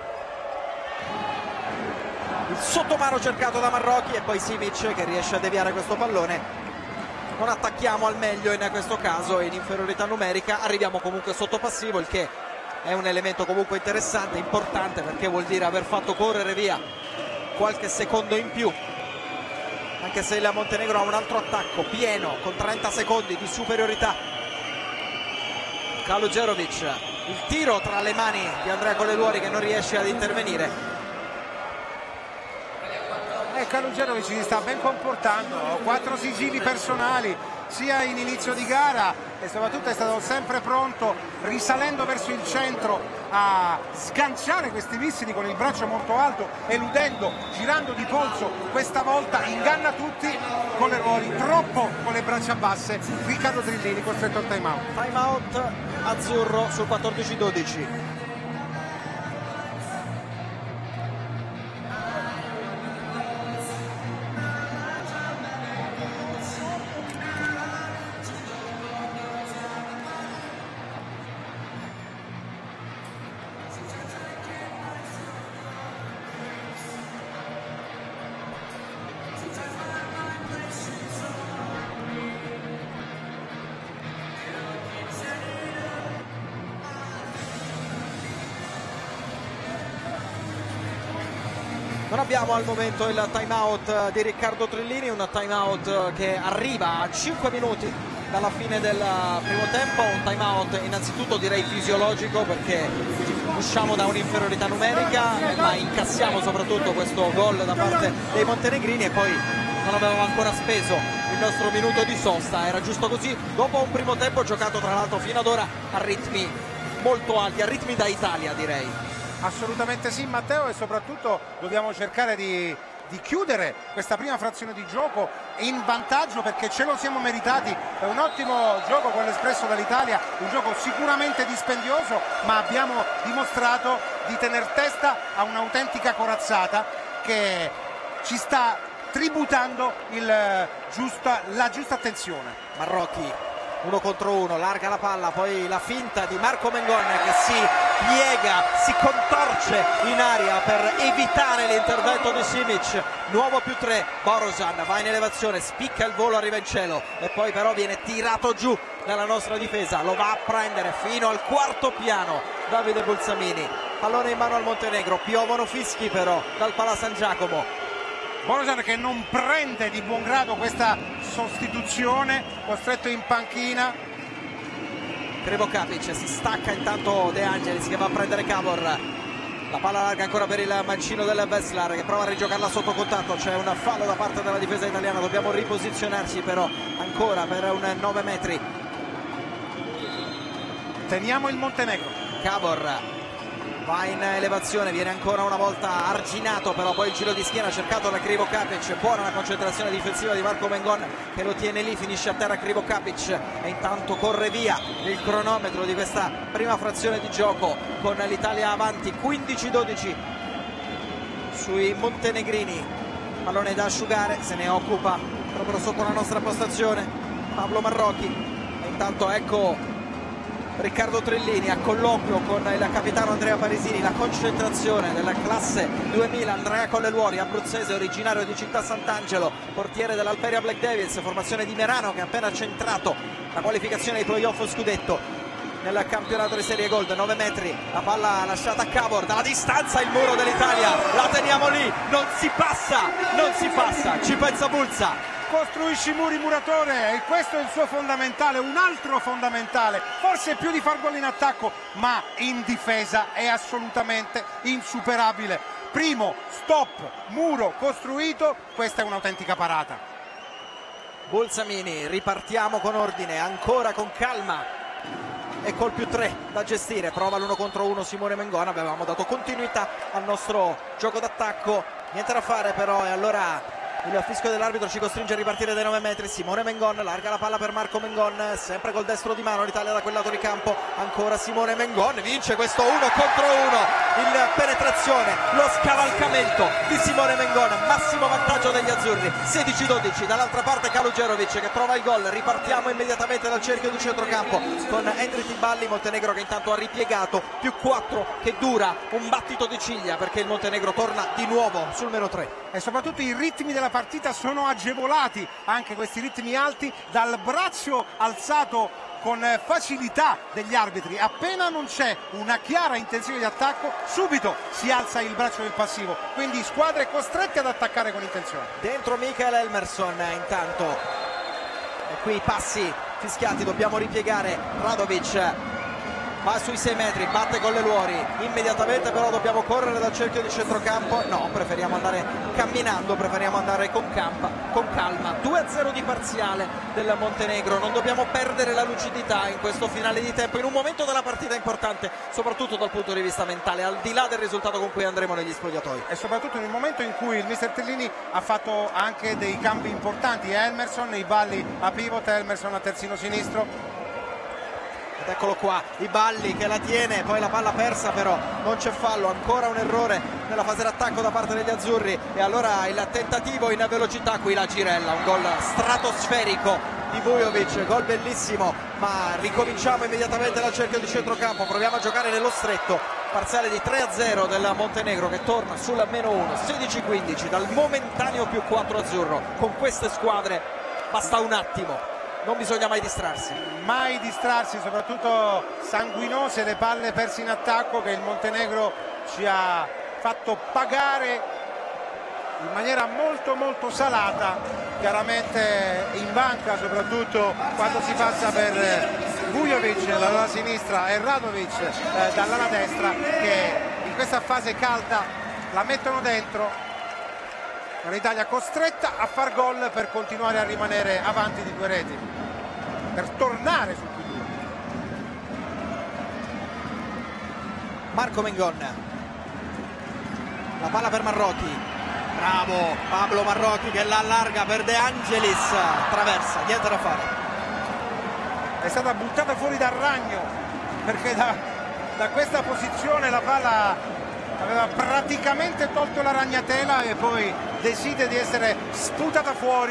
Il sottomano cercato da Marrocchi e poi Simic che riesce a deviare questo pallone. Non attacchiamo al meglio in questo caso, in inferiorità numerica, arriviamo comunque sotto passivo, il che è un elemento comunque interessante, importante, perché vuol dire aver fatto correre via qualche secondo in più, anche se il Montenegro ha un altro attacco pieno con trenta secondi di superiorità. Kaluđerović, il tiro tra le mani di Andrea Colleluori che non riesce ad intervenire. E Kaluđerović si sta ben comportando, quattro sigilli personali sia in inizio di gara e soprattutto è stato sempre pronto, risalendo verso il centro, a sganciare questi missili con il braccio molto alto, eludendo, girando di polso. Questa volta inganna tutti con errori, troppo con le braccia basse. Riccardo Trillini costretto al time out. Time out azzurro sul quattordici dodici. Non abbiamo al momento il time out di Riccardo Trillini, un time out che arriva a cinque minuti dalla fine del primo tempo, un time out innanzitutto direi fisiologico, perché usciamo da un'inferiorità numerica ma incassiamo soprattutto questo gol da parte dei montenegrini e poi non avevamo ancora speso il nostro minuto di sosta, era giusto così dopo un primo tempo giocato tra l'altro fino ad ora a ritmi molto alti, a ritmi da Italia direi. Assolutamente sì, Matteo, e soprattutto dobbiamo cercare di, di chiudere questa prima frazione di gioco in vantaggio, perché ce lo siamo meritati. È un ottimo gioco quello espresso dall'Italia, un gioco sicuramente dispendioso, ma abbiamo dimostrato di tener testa a un'autentica corazzata che ci sta tributando il giusta, la giusta attenzione. Marrocchi uno contro uno, larga la palla, poi la finta di Marco Mengon che si piega, si contorce in aria per evitare l'intervento di Simic. Nuovo più tre, Borosan va in elevazione, spicca il volo, arriva in cielo e poi però viene tirato giù dalla nostra difesa, lo va a prendere fino al quarto piano Davide Bulsamini. Pallone in mano al Montenegro, piovono fischi però dal Pala San Giacomo. Borosan che non prende di buon grado questa sostituzione, costretto in panchina. Krivokapic, si stacca intanto De Angelis che va a prendere Cavor. La palla larga ancora per il mancino del Veslar che prova a rigiocarla sotto contatto, c'è un fallo da parte della difesa italiana, dobbiamo riposizionarci però ancora per un nove metri. Teniamo il Montenegro. Cavor va in elevazione, viene ancora una volta arginato, però poi il giro di schiena cercato da Krivokapic. Buona la concentrazione difensiva di Marco Mengon che lo tiene lì, finisce a terra Krivokapic e intanto corre via il cronometro di questa prima frazione di gioco con l'Italia avanti quindici dodici sui montenegrini. Pallone da asciugare, se ne occupa proprio sotto la nostra postazione Pablo Marrocchi e intanto ecco Riccardo Trillini a colloquio con il capitano Andrea Parisini. La concentrazione della classe duemila, Andrea Colleluori, abruzzese originario di Città Sant'Angelo, portiere dell'Alperia Black Devils, formazione di Merano che ha appena centrato la qualificazione ai playoff scudetto nel campionato di Serie Gold. Nove metri, la palla lasciata a Cavor, dalla distanza il muro dell'Italia, la teniamo lì, non si passa, non si passa, ci pensa Bulsa. Costruisci muri, muratore, e questo è il suo fondamentale, un altro fondamentale, forse più di far gol in attacco, ma in difesa è assolutamente insuperabile. Primo stop, muro costruito, questa è un'autentica parata. Bulsamini, ripartiamo con ordine, ancora con calma e col più tre da gestire, prova l'uno contro uno Simone Mengon, avevamo dato continuità al nostro gioco d'attacco, niente da fare però, e allora il fischio dell'arbitro ci costringe a ripartire dai nove metri. Simone Mengon larga la palla per Marco Mengon, sempre col destro di mano l'Italia da quel lato di campo, ancora Simone Mengon, vince questo uno contro uno, il penetrazione, lo scavalcamento di Simone Mengon, massimo vantaggio degli azzurri, sedici dodici. Dall'altra parte Kaluđerović che trova il gol. Ripartiamo immediatamente dal cerchio di centrocampo con Endrit Tiballi, Montenegro che intanto ha ripiegato, più quattro che dura un battito di ciglia perché il Montenegro torna di nuovo sul meno tre. E soprattutto i ritmi della partita sono agevolati, anche questi ritmi alti, dal braccio alzato con facilità degli arbitri. Appena non c'è una chiara intenzione di attacco, subito si alza il braccio del passivo, quindi squadre costrette ad attaccare con intenzione. Dentro Mikael Elmersson intanto, e qui i passi fischiati, dobbiamo ripiegare. Radovic va sui sei metri, batte con le Luori, immediatamente però dobbiamo correre dal cerchio di centrocampo. No, preferiamo andare camminando, preferiamo andare con, campa, con calma. due a zero di parziale del Montenegro, non dobbiamo perdere la lucidità in questo finale di tempo, in un momento della partita importante, soprattutto dal punto di vista mentale, al di là del risultato con cui andremo negli spogliatoi. E soprattutto in un momento in cui il mister Tellini ha fatto anche dei cambi importanti. Elmersson, i balli a pivot, Elmersson a terzino sinistro. Ed eccolo qua, i balli che la tiene, poi la palla persa, però non c'è fallo, ancora un errore nella fase d'attacco da parte degli azzurri. E allora il tentativo in velocità, qui la girella, un gol stratosferico di Vujović, gol bellissimo, ma ricominciamo immediatamente dal cerchio di centrocampo, proviamo a giocare nello stretto, parziale di tre a zero del Montenegro che torna sul meno uno, sedici quindici dal momentaneo più quattro azzurro. Con queste squadre basta un attimo, non bisogna mai distrarsi. Mai distrarsi, soprattutto sanguinose le palle perse in attacco che il Montenegro ci ha fatto pagare in maniera molto molto salata, chiaramente in banca, soprattutto quando si passa per Vujović dalla sinistra e Radovic eh, dall'ala destra, che in questa fase calda la mettono dentro. Un'Italia costretta a far gol per continuare a rimanere avanti di due reti, per tornare sul più due. Marco Mengon, la palla per Marrocchi, bravo Pablo Marrocchi che la allarga per De Angelis, traversa, niente da fare. È stata buttata fuori dal ragno perché da, da questa posizione la palla aveva praticamente tolto la ragnatela e poi decide di essere sputata fuori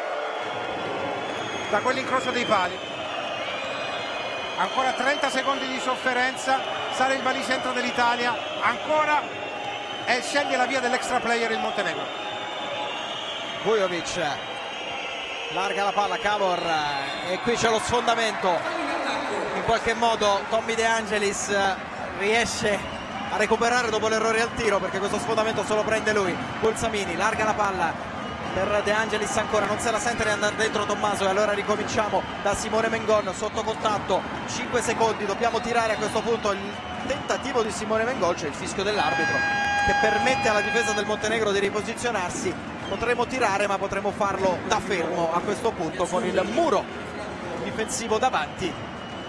da quell'incrocio dei pali. Ancora trenta secondi di sofferenza, sale il baricentro dell'Italia ancora e sceglie la via dell'extra player il Montenegro. Vujović larga la palla, Cavor, e qui c'è lo sfondamento. In qualche modo Tommy De Angelis riesce a recuperare dopo l'errore al tiro, perché questo sfondamento solo prende lui. Bulsamini larga la palla per De Angelis, ancora non se la sente di andare dentro Tommaso, e allora ricominciamo da Simone Mengon sotto contatto, cinque secondi, dobbiamo tirare a questo punto. Il tentativo di Simone Mengon, c'è il fischio dell'arbitro che permette alla difesa del Montenegro di riposizionarsi. Potremo tirare, ma potremo farlo da fermo a questo punto con il muro difensivo davanti.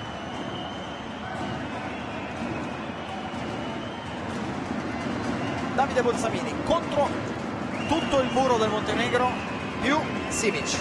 Davide Bulsamini contro tutto il muro del Montenegro più Simic.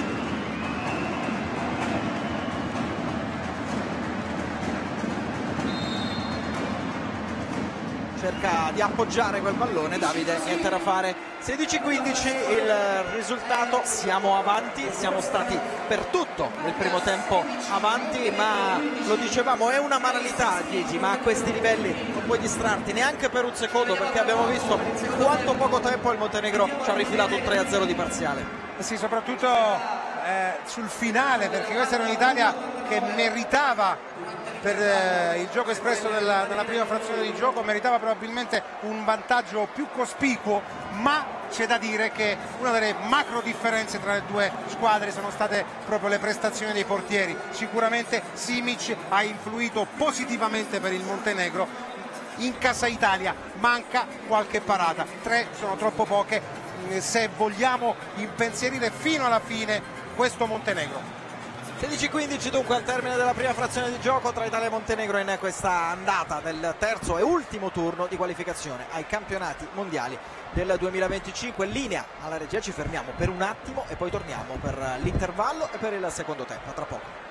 Cerca di appoggiare quel pallone Davide, niente da fare. Sedici quindici il risultato, siamo avanti, siamo stati per tutto il primo tempo avanti, ma lo dicevamo, è una banalità Gigi, ma a questi livelli non puoi distrarti neanche per un secondo, perché abbiamo visto quanto poco tempo il Montenegro ci ha rifilato un tre a zero di parziale. Sì, soprattutto eh, sul finale, perché questa era un'Italia che meritava, per eh, il gioco espresso nella, nella prima frazione di gioco, meritava probabilmente un vantaggio più cospicuo, ma c'è da dire che una delle macro differenze tra le due squadre sono state proprio le prestazioni dei portieri. Sicuramente Simic ha influito positivamente per il Montenegro. In casa Italia manca qualche parata, tre sono troppo poche se vogliamo impensierire fino alla fine questo Montenegro. sedici quindici dunque al termine della prima frazione di gioco tra Italia e Montenegro in questa andata del terzo e ultimo turno di qualificazione ai campionati mondiali del duemilaventicinque. In linea alla regia, ci fermiamo per un attimo e poi torniamo per l'intervallo e per il secondo tempo. A tra poco.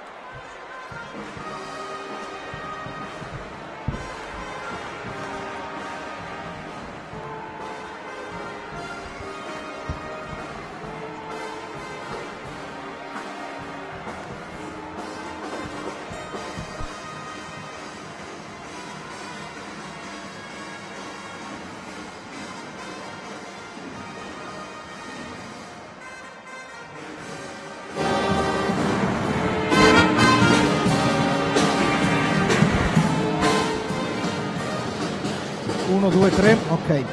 uno, due, tre, ok.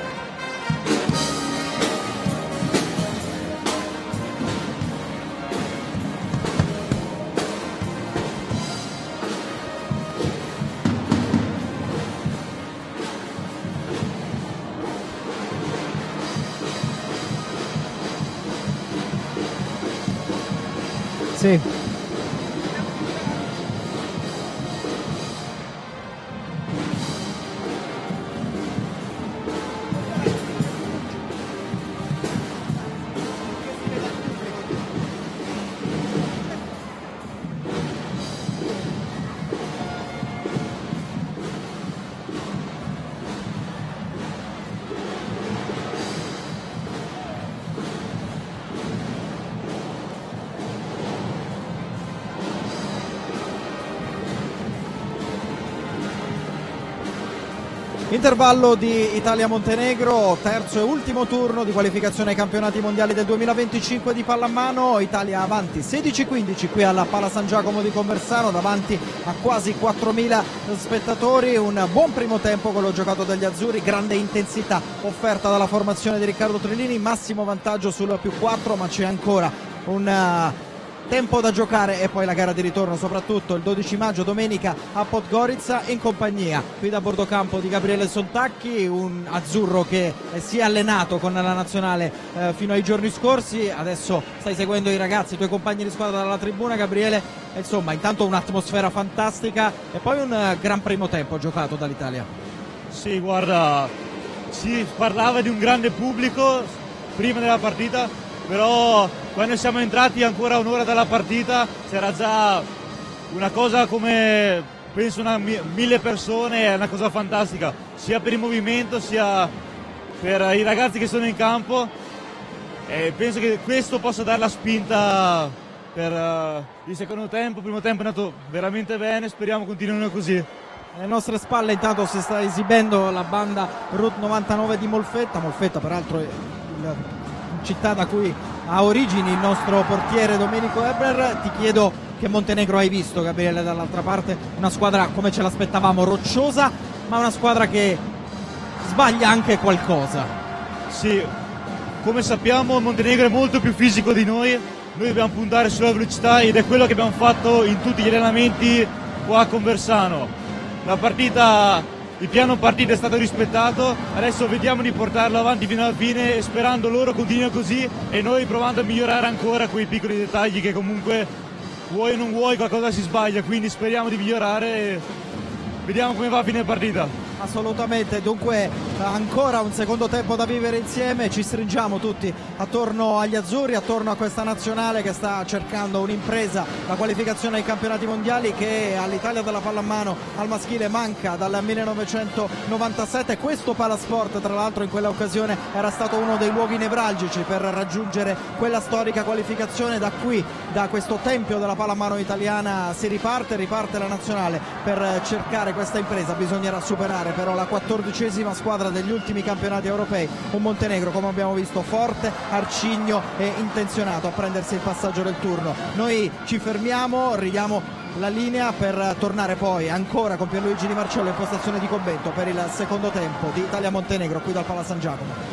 Sì. Intervallo di Italia-Montenegro, terzo e ultimo turno di qualificazione ai campionati mondiali del duemilaventicinque di pallamano. Italia avanti sedici quindici qui alla Pala San Giacomo di Conversano, davanti a quasi quattromila spettatori. Un buon primo tempo quello giocato dagli azzurri, grande intensità offerta dalla formazione di Riccardo Trillini, massimo vantaggio sul più quattro, ma c'è ancora un tempo da giocare e poi la gara di ritorno, soprattutto il dodici maggio, domenica a Podgorica, in compagnia qui da bordocampo di Gabriele Sontacchi, un azzurro che si è allenato con la nazionale eh, fino ai giorni scorsi. Adesso stai seguendo i ragazzi, i tuoi compagni di squadra dalla tribuna, Gabriele. Insomma, intanto un'atmosfera fantastica e poi un uh, gran primo tempo giocato dall'Italia. Sì, guarda, si parlava di un grande pubblico prima della partita, però quando siamo entrati ancora un'ora dalla partita c'era già una cosa come, penso, una mille persone, è una cosa fantastica, sia per il movimento sia per i ragazzi che sono in campo, e penso che questo possa dare la spinta per uh, il secondo tempo. Il primo tempo è andato veramente bene, speriamo continuino così. Alle nostre spalle intanto si sta esibendo la banda Route novantanove di Molfetta, Molfetta peraltro è il città da cui ha origini il nostro portiere Domenico Ebner. Ti chiedo che Montenegro hai visto, Gabriele, dall'altra parte, una squadra come ce l'aspettavamo, rocciosa, ma una squadra che sbaglia anche qualcosa. Sì, come sappiamo Montenegro è molto più fisico di noi, noi dobbiamo puntare sulla velocità ed è quello che abbiamo fatto in tutti gli allenamenti qua a Conversano. La partita, il piano partita è stato rispettato, adesso vediamo di portarlo avanti fino alla fine e sperando loro continuino così e noi provando a migliorare ancora quei piccoli dettagli che comunque vuoi o non vuoi qualcosa si sbaglia, quindi speriamo di migliorare e vediamo come va a fine partita. Assolutamente, dunque ancora un secondo tempo da vivere insieme, ci stringiamo tutti attorno agli azzurri, attorno a questa nazionale che sta cercando un'impresa, la qualificazione ai campionati mondiali che all'Italia della pallamano al maschile manca dal millenovecentonovantasette. Questo Palasport tra l'altro in quella occasione era stato uno dei luoghi nevralgici per raggiungere quella storica qualificazione. Da qui, da questo tempio della pallamano italiana si riparte, riparte la nazionale per cercare questa impresa. Bisognerà superare però la quattordicesima squadra degli ultimi campionati europei, un Montenegro come abbiamo visto forte, arcigno e intenzionato a prendersi il passaggio del turno. Noi ci fermiamo, ridiamo la linea per tornare poi ancora con Pierluigi Di Marcello in postazione di commento per il secondo tempo di Italia-Montenegro qui dal Pala San Giacomo.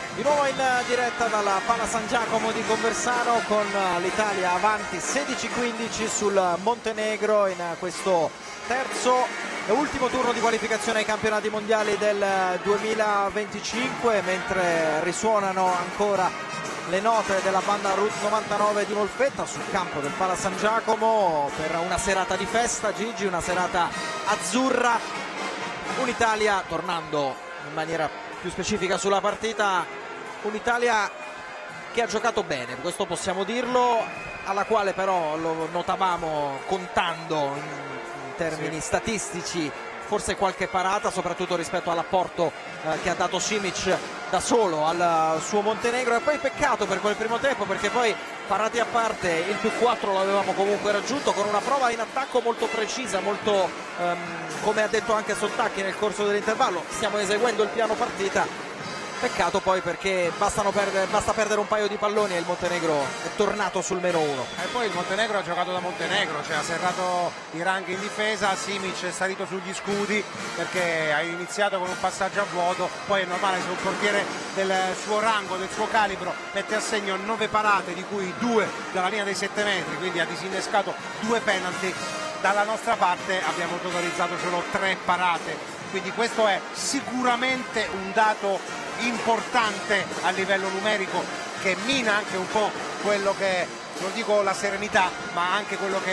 Di nuovo in diretta dalla Pala San Giacomo di Conversano con l'Italia avanti sedici quindici sul Montenegro in questo terzo e ultimo turno di qualificazione ai campionati mondiali del duemilaventicinque, mentre risuonano ancora le note della banda Route novantanove di Molfetta sul campo del Pala San Giacomo per una serata di festa, Gigi, una serata azzurra, un'Italia, tornando in maniera più specifica sulla partita, un'Italia che ha giocato bene, questo possiamo dirlo, alla quale però lo notavamo contando in, in termini sì. statistici, forse qualche parata, soprattutto rispetto all'apporto eh, che ha dato Simic da solo al suo Montenegro. E poi peccato per quel primo tempo, perché poi parati a parte il più quattro l'avevamo comunque raggiunto con una prova in attacco molto precisa, molto ehm, come ha detto anche Sottacchi nel corso dell'intervallo, stiamo eseguendo il piano partita. Peccato poi perché bastano perdere, basta perdere un paio di palloni e il Montenegro è tornato sul meno uno. E poi il Montenegro ha giocato da Montenegro, cioè ha serrato i ranghi in difesa, Simic è salito sugli scudi perché ha iniziato con un passaggio a vuoto, poi è normale se un portiere del suo rango, del suo calibro mette a segno nove parate, di cui due dalla linea dei sette metri, quindi ha disinnescato due penalty. Dalla nostra parte abbiamo totalizzato solo tre parate, quindi questo è sicuramente un dato importante a livello numerico che mina anche un po' quello che è, non dico la serenità, ma anche quello che è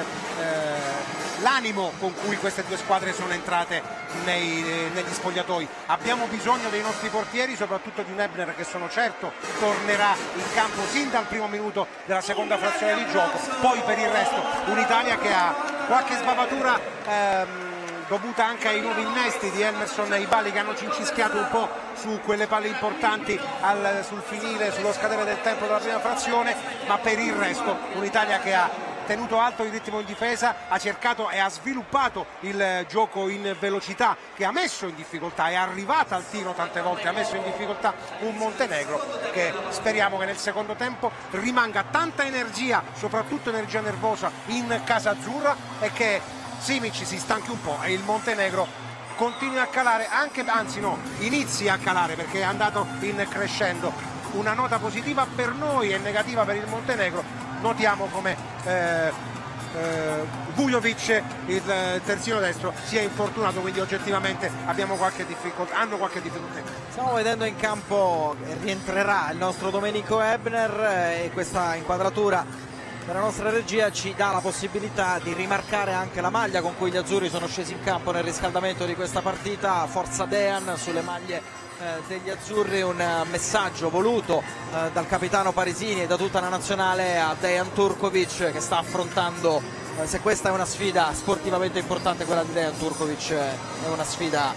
l'animo la, eh, con cui queste due squadre sono entrate nei, eh, negli spogliatoi. Abbiamo bisogno dei nostri portieri, soprattutto di un Ebner che sono certo tornerà in campo sin dal primo minuto della seconda frazione di gioco. Poi per il resto un'Italia che ha qualche sbavatura ehm, dovuta anche ai nuovi innesti di Emerson e Ibali che hanno cincischiato un po' su quelle palle importanti al, sul finire, sullo scadere del tempo della prima frazione, ma per il resto un'Italia che ha tenuto alto il ritmo in difesa, ha cercato e ha sviluppato il gioco in velocità, che ha messo in difficoltà, è arrivata al tiro tante volte, ha messo in difficoltà un Montenegro che speriamo che nel secondo tempo rimanga tanta energia, soprattutto energia nervosa in casa azzurra, e che Simic si stanchi un po' e il Montenegro continui a calare, anche, anzi no, inizi a calare perché è andato in crescendo. Una nota positiva per noi e negativa per il Montenegro, notiamo come eh, eh, Vujovic, il terzino destro, si è infortunato, quindi oggettivamente abbiamo qualche difficoltà, hanno qualche difficoltà. Stiamo vedendo in campo, rientrerà il nostro Domenico Ebner e questa inquadratura della nostra regia ci dà la possibilità di rimarcare anche la maglia con cui gli azzurri sono scesi in campo nel riscaldamento di questa partita. Forza Dejan sulle maglie eh, degli azzurri, un messaggio voluto eh, dal capitano Parisini e da tutta la nazionale a Dejan Turkovic, che sta affrontando, eh, se questa è una sfida sportivamente importante, quella di Dejan Turkovic è una sfida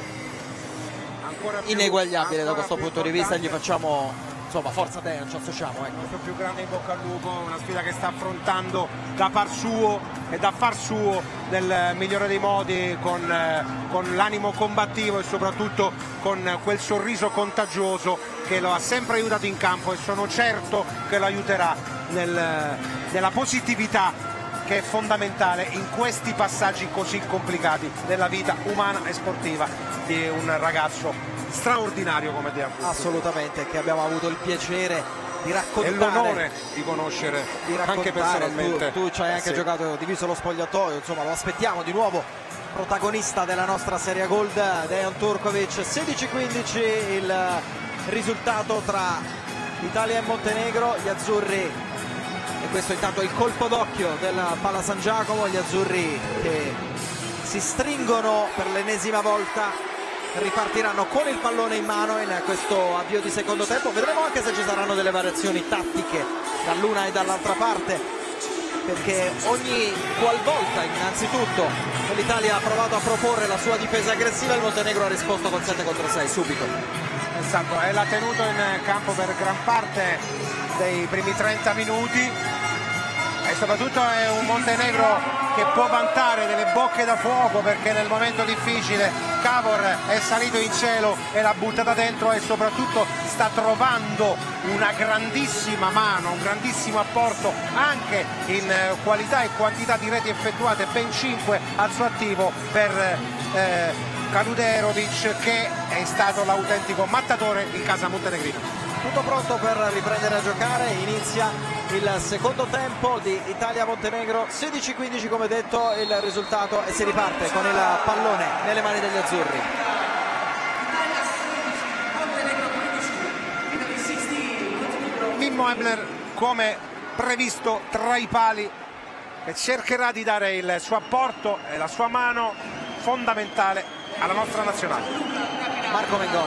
ancora più, ineguagliabile ancora da questo punto di vista. Gli facciamo insomma forza Dejan, ci associamo, ecco. Il più grande in bocca al lupo, una sfida che sta affrontando da par suo e da far suo nel migliore dei modi, con, eh, con l'animo combattivo e soprattutto con quel sorriso contagioso che lo ha sempre aiutato in campo, e sono certo che lo aiuterà nel, nella positività che è fondamentale in questi passaggi così complicati della vita umana e sportiva di un ragazzo straordinario come Dejan. Assolutamente, che abbiamo avuto il piacere di raccontare e l'onore di conoscere di anche personalmente. Tu, tu ci hai anche sì. giocato, diviso lo spogliatoio, insomma lo aspettiamo di nuovo protagonista della nostra Serie Gold, Dejan Turkovic. Sedici quindici il risultato tra Italia e Montenegro, gli azzurri, e questo intanto è il colpo d'occhio del Pala San Giacomo, gli azzurri che si stringono per l'ennesima volta, ripartiranno con il pallone in mano in questo avvio di secondo tempo. Vedremo anche se ci saranno delle variazioni tattiche dall'una e dall'altra parte, perché ogni qualvolta innanzitutto l'Italia ha provato a proporre la sua difesa aggressiva, il Montenegro ha risposto con sette contro sei subito. Esatto, e l'ha tenuto in campo per gran parte dei primi trenta minuti, e soprattutto è un Montenegro che può vantare delle bocche da fuoco, perché nel momento difficile Cavor è salito in cielo e l'ha buttata dentro, e soprattutto sta trovando una grandissima mano, un grandissimo apporto anche in qualità e quantità di reti effettuate, ben cinque al suo attivo per eh, Kaluderovic, che è stato l'autentico mattatore in casa montenegrina. Tutto pronto per riprendere a giocare, inizia il secondo tempo di Italia-Montenegro, sedici quindici come detto il risultato, e si riparte con il pallone nelle mani degli azzurri. Mimmo Ebner, come previsto, tra i pali, che cercherà di dare il suo apporto e la sua mano fondamentale alla nostra nazionale. Marco Mengon,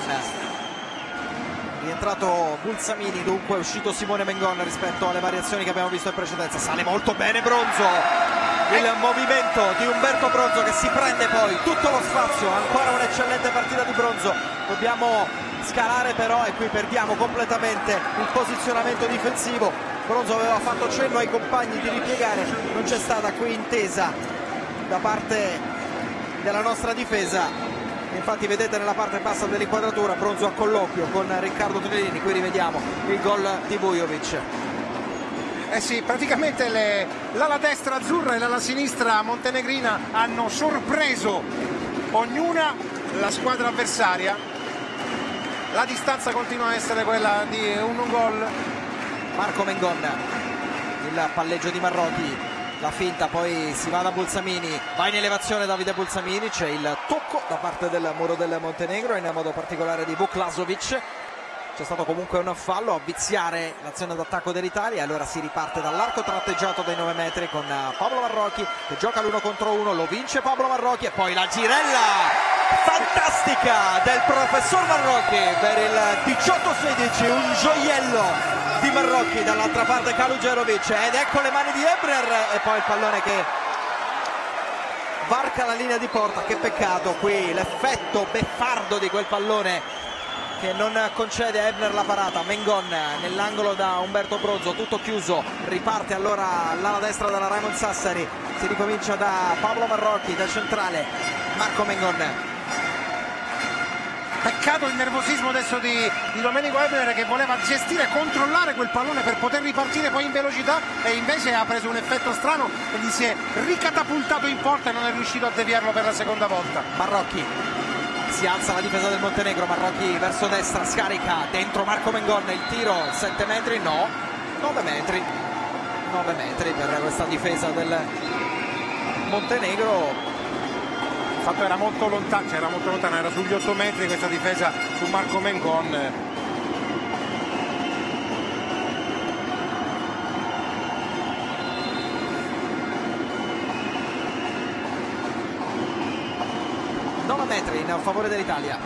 rientrato Bulsamini, dunque è uscito Simone Mengon rispetto alle variazioni che abbiamo visto in precedenza. Sale molto bene Bronzo, il movimento di Umberto Bronzo che si prende poi tutto lo spazio. Ancora un'eccellente partita di Bronzo. Dobbiamo scalare però, e qui perdiamo completamente il posizionamento difensivo. Bronzo aveva fatto cenno ai compagni di ripiegare, non c'è stata qui intesa da parte della nostra difesa. Infatti vedete nella parte bassa dell'inquadratura Bronzo a colloquio con Riccardo Trillini. Qui rivediamo il gol di Vujovic. Eh sì, praticamente l'ala destra azzurra e l'ala sinistra montenegrina hanno sorpreso ognuna la squadra avversaria. La distanza continua a essere quella di un gol. Marco Mengon, il palleggio di Marrochi, la finta, poi si va da Bulsamini, va in elevazione Davide Bulsamini, c'è il tocco da parte del muro del Montenegro, in modo particolare di Vuklasovic. C'è stato comunque un fallo a viziare l'azione d'attacco dell'Italia, e allora si riparte dall'arco tratteggiato dai nove metri con Pablo Marrochi che gioca l'uno contro uno, lo vince Pablo Marrochi, e poi la girella fantastica del professor Marrochi per il diciotto sedici, un gioiello di Marrochi. Dall'altra parte Kaluderovic, ed ecco le mani di Ebner, e poi il pallone che varca la linea di porta. Che peccato qui l'effetto beffardo di quel pallone che non concede a Ebner la parata. Mengon nell'angolo da Umberto Bronzo, tutto chiuso, riparte allora l'ala destra della Raimond Sassari, si ricomincia da Pablo Marrochi, da centrale Marco Mengon. Peccato il nervosismo adesso di, di Domenico Ebner, che voleva gestire e controllare quel pallone per poter ripartire poi in velocità, e invece ha preso un effetto strano e gli si è ricatapultato in porta e non è riuscito a deviarlo per la seconda volta. Marrochi, si alza la difesa del Montenegro, Marrochi verso destra, scarica dentro Marco Mengon, il tiro sette metri, no, nove metri, nove metri per questa difesa del Montenegro. Il fatto era molto lontano, cioè era molto lontana, era sugli otto metri questa difesa su Marco Mengon. nove metri in favore dell'Italia.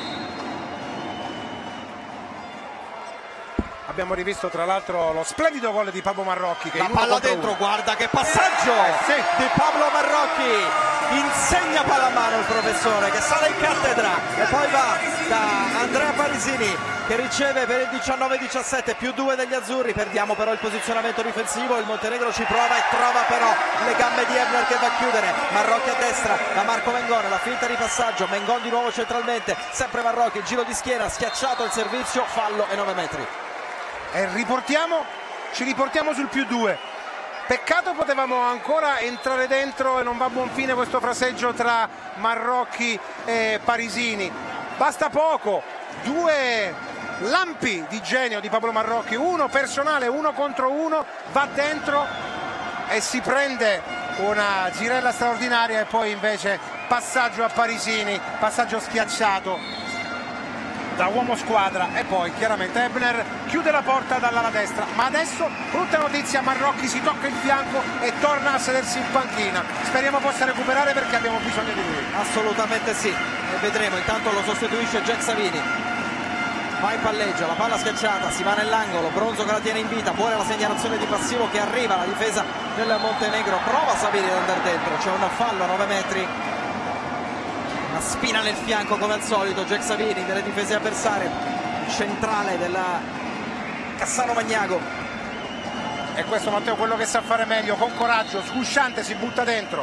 Abbiamo rivisto tra l'altro lo splendido gol di Pablo Marrochi, che la palla dentro, uno. Guarda che passaggio eh, sì. di Pablo Marrochi, insegna pallamano il professore che sale in cattedra, e poi va da Andrea Parisini che riceve per il diciannove diciassette, più due degli azzurri. Perdiamo però il posizionamento difensivo, il Montenegro ci prova e trova però le gambe di Ebner che va a chiudere. Marrochi a destra da Marco Mengon, la finta di passaggio, Mengon di nuovo centralmente, sempre Marrochi, giro di schiena, schiacciato il servizio, fallo e nove metri. E riportiamo, ci riportiamo sul più due. Peccato potevamo ancora entrare dentro, e non va a buon fine questo fraseggio tra Marrochi e Parisini. Basta poco, due lampi di genio di Pablo Marrochi, uno personale, uno contro uno, va dentro e si prende una girella straordinaria, e poi invece passaggio a Parisini, passaggio schiacciato da uomo squadra, e poi chiaramente Ebner chiude la porta dall'ala destra. Ma adesso, brutta notizia, Marrochi si tocca il fianco e torna a sedersi in panchina. Speriamo possa recuperare, perché abbiamo bisogno di lui. Assolutamente sì, e vedremo. Intanto lo sostituisce Jack Savini, va in palleggio, la palla schiacciata, si va nell'angolo, Bronzo che la tiene in vita, buona la segnalazione di passivo che arriva alla difesa del Montenegro, prova Savini ad andare dentro, c'è un fallo a nove metri, una spina nel fianco come al solito. Jack Savini delle difese avversarie, centrale della Cassano Magnago. E questo Matteo quello che sa fare meglio, con coraggio, sgusciante, si butta dentro.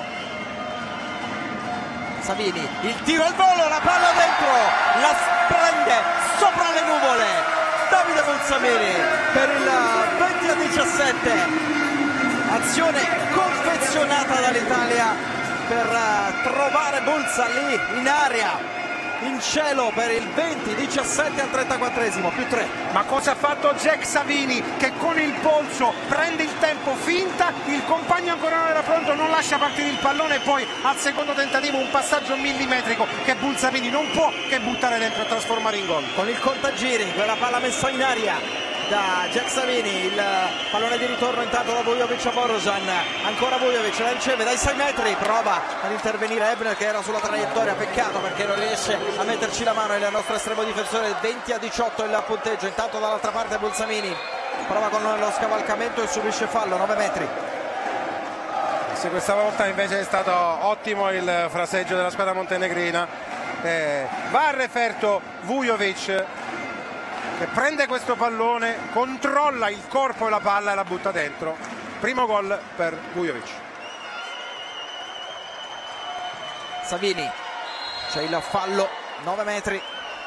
Savini, il tiro al volo, la palla dentro, la prende sopra le nuvole Davide Bulsamini per il venti a diciassette. Azione confezionata dall'Italia per uh, trovare Bulza lì in aria, in cielo, per il venti diciassette al trentaquattresimo, più tre. Ma cosa ha fatto Jack Savini, che con il polso prende il tempo, finta, il compagno ancora non era pronto, non lascia partire il pallone e poi al secondo tentativo un passaggio millimetrico che Bulzavini non può che buttare dentro e trasformare in gol. Con il contagiri, quella palla messa in aria da Jack Savini, il pallone di ritorno intanto da Vujovic a Borosan, ancora Vujovic, la riceve dai sei metri, prova ad intervenire Ebner che era sulla traiettoria, peccato perché non riesce a metterci la mano il nostro estremo difensore. Venti a diciotto il punteggio, intanto dall'altra parte Bulzamini prova con lo scavalcamento e subisce fallo, nove metri. Se questa volta invece è stato ottimo il fraseggio della squadra montenegrina, eh, va a referto Vujovic che prende questo pallone, controlla il corpo e la palla e la butta dentro. Primo gol per Vujovic. Savini, c'è il fallo, nove metri.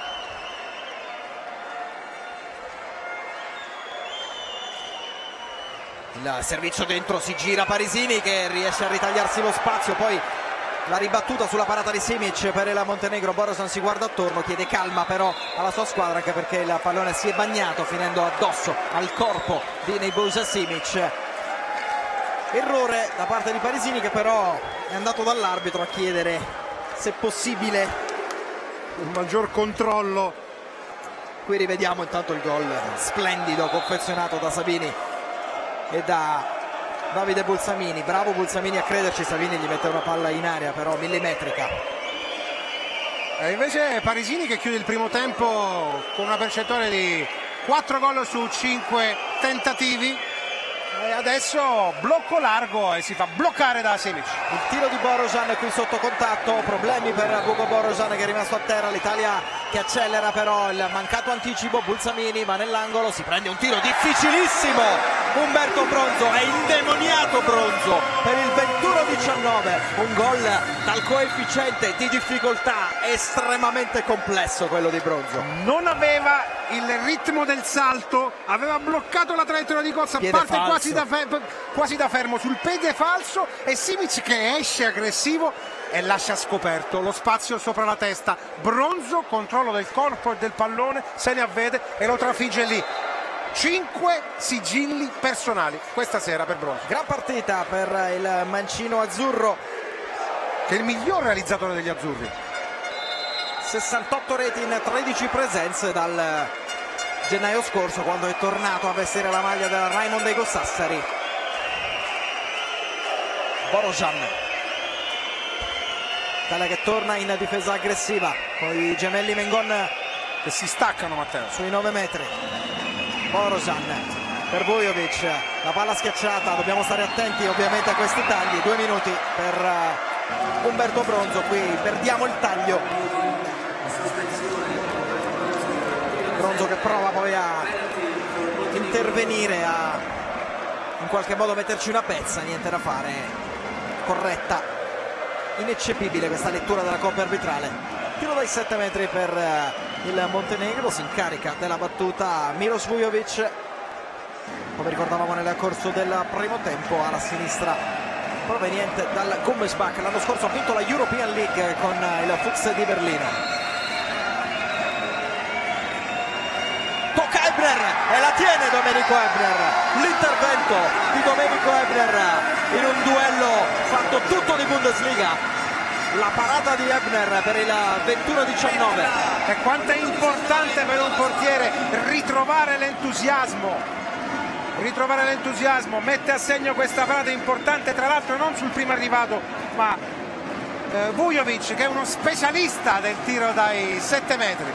Il servizio dentro, si gira Parisini che riesce a ritagliarsi lo spazio, poi la ribattuta sulla parata di Simic per il Montenegro. Borosan si guarda attorno, chiede calma però alla sua squadra, anche perché il pallone si è bagnato finendo addosso al corpo di Nebojsa Simic. Errore da parte di Parisini, che però è andato dall'arbitro a chiedere, se possibile, un maggior controllo. Qui rivediamo intanto il gol splendido confezionato da Savini e da Davide Bulzamini. Bravo Bulzamini a crederci, Savini gli mette una palla in aria però millimetrica. E invece Parisini che chiude il primo tempo con una percentuale di quattro gol su cinque tentativi, e adesso blocco largo e si fa bloccare da Simic. Il tiro di Borosan qui sotto contatto, problemi per Vugo Borosan che è rimasto a terra. L'Italia che accelera, però il mancato anticipo. Bulzamini va nell'angolo, si prende un tiro difficilissimo. Umberto Bronzo, è indemoniato Bronzo per il ventuno diciannove, un gol dal coefficiente di difficoltà estremamente complesso quello di Bronzo. Non aveva il ritmo del salto, aveva bloccato la traiettoria di corsa, Piede parte falso. quasi da, quasi da fermo sul piede falso, e Simic che esce aggressivo e lascia scoperto lo spazio sopra la testa. Bronzo, controllo del corpo e del pallone, se ne avvede e lo trafigge lì. Cinque sigilli personali questa sera per Bronzo. Gran partita per il mancino azzurro, che è il miglior realizzatore degli azzurri. sessantotto reti in tredici presenze dal gennaio scorso, quando è tornato a vestire la maglia del Raimond Ego Sassari. Borosan, Italia che torna in difesa aggressiva con i gemelli Mengon che si staccano, Matteo, sui nove metri. Borosan per Vujovic, la palla schiacciata, dobbiamo stare attenti ovviamente a questi tagli. Due minuti per Umberto Bronzo, qui perdiamo il taglio. Bronzo che prova poi a intervenire, a in qualche modo metterci una pezza, niente da fare, corretta, ineccepibile questa lettura della coppia arbitrale. Tiro dai sette metri per il Montenegro, si incarica della battuta Milos Vujovic, come ricordavamo nel corso del primo tempo, alla sinistra proveniente dal Gumbesbach. L'anno scorso ha vinto la European League con il Fuchs di Berlino. Tocca Ebner e la tiene Domenico Ebner. L'intervento di Domenico Ebner in un duello fatto tutto di Bundesliga. La parata di Ebner per il ventuno diciannove. E quanto è importante per un portiere ritrovare l'entusiasmo. Ritrovare l'entusiasmo, mette a segno questa parata importante, tra l'altro non sul primo arrivato, ma eh, Vujovic, che è uno specialista del tiro dai sette metri.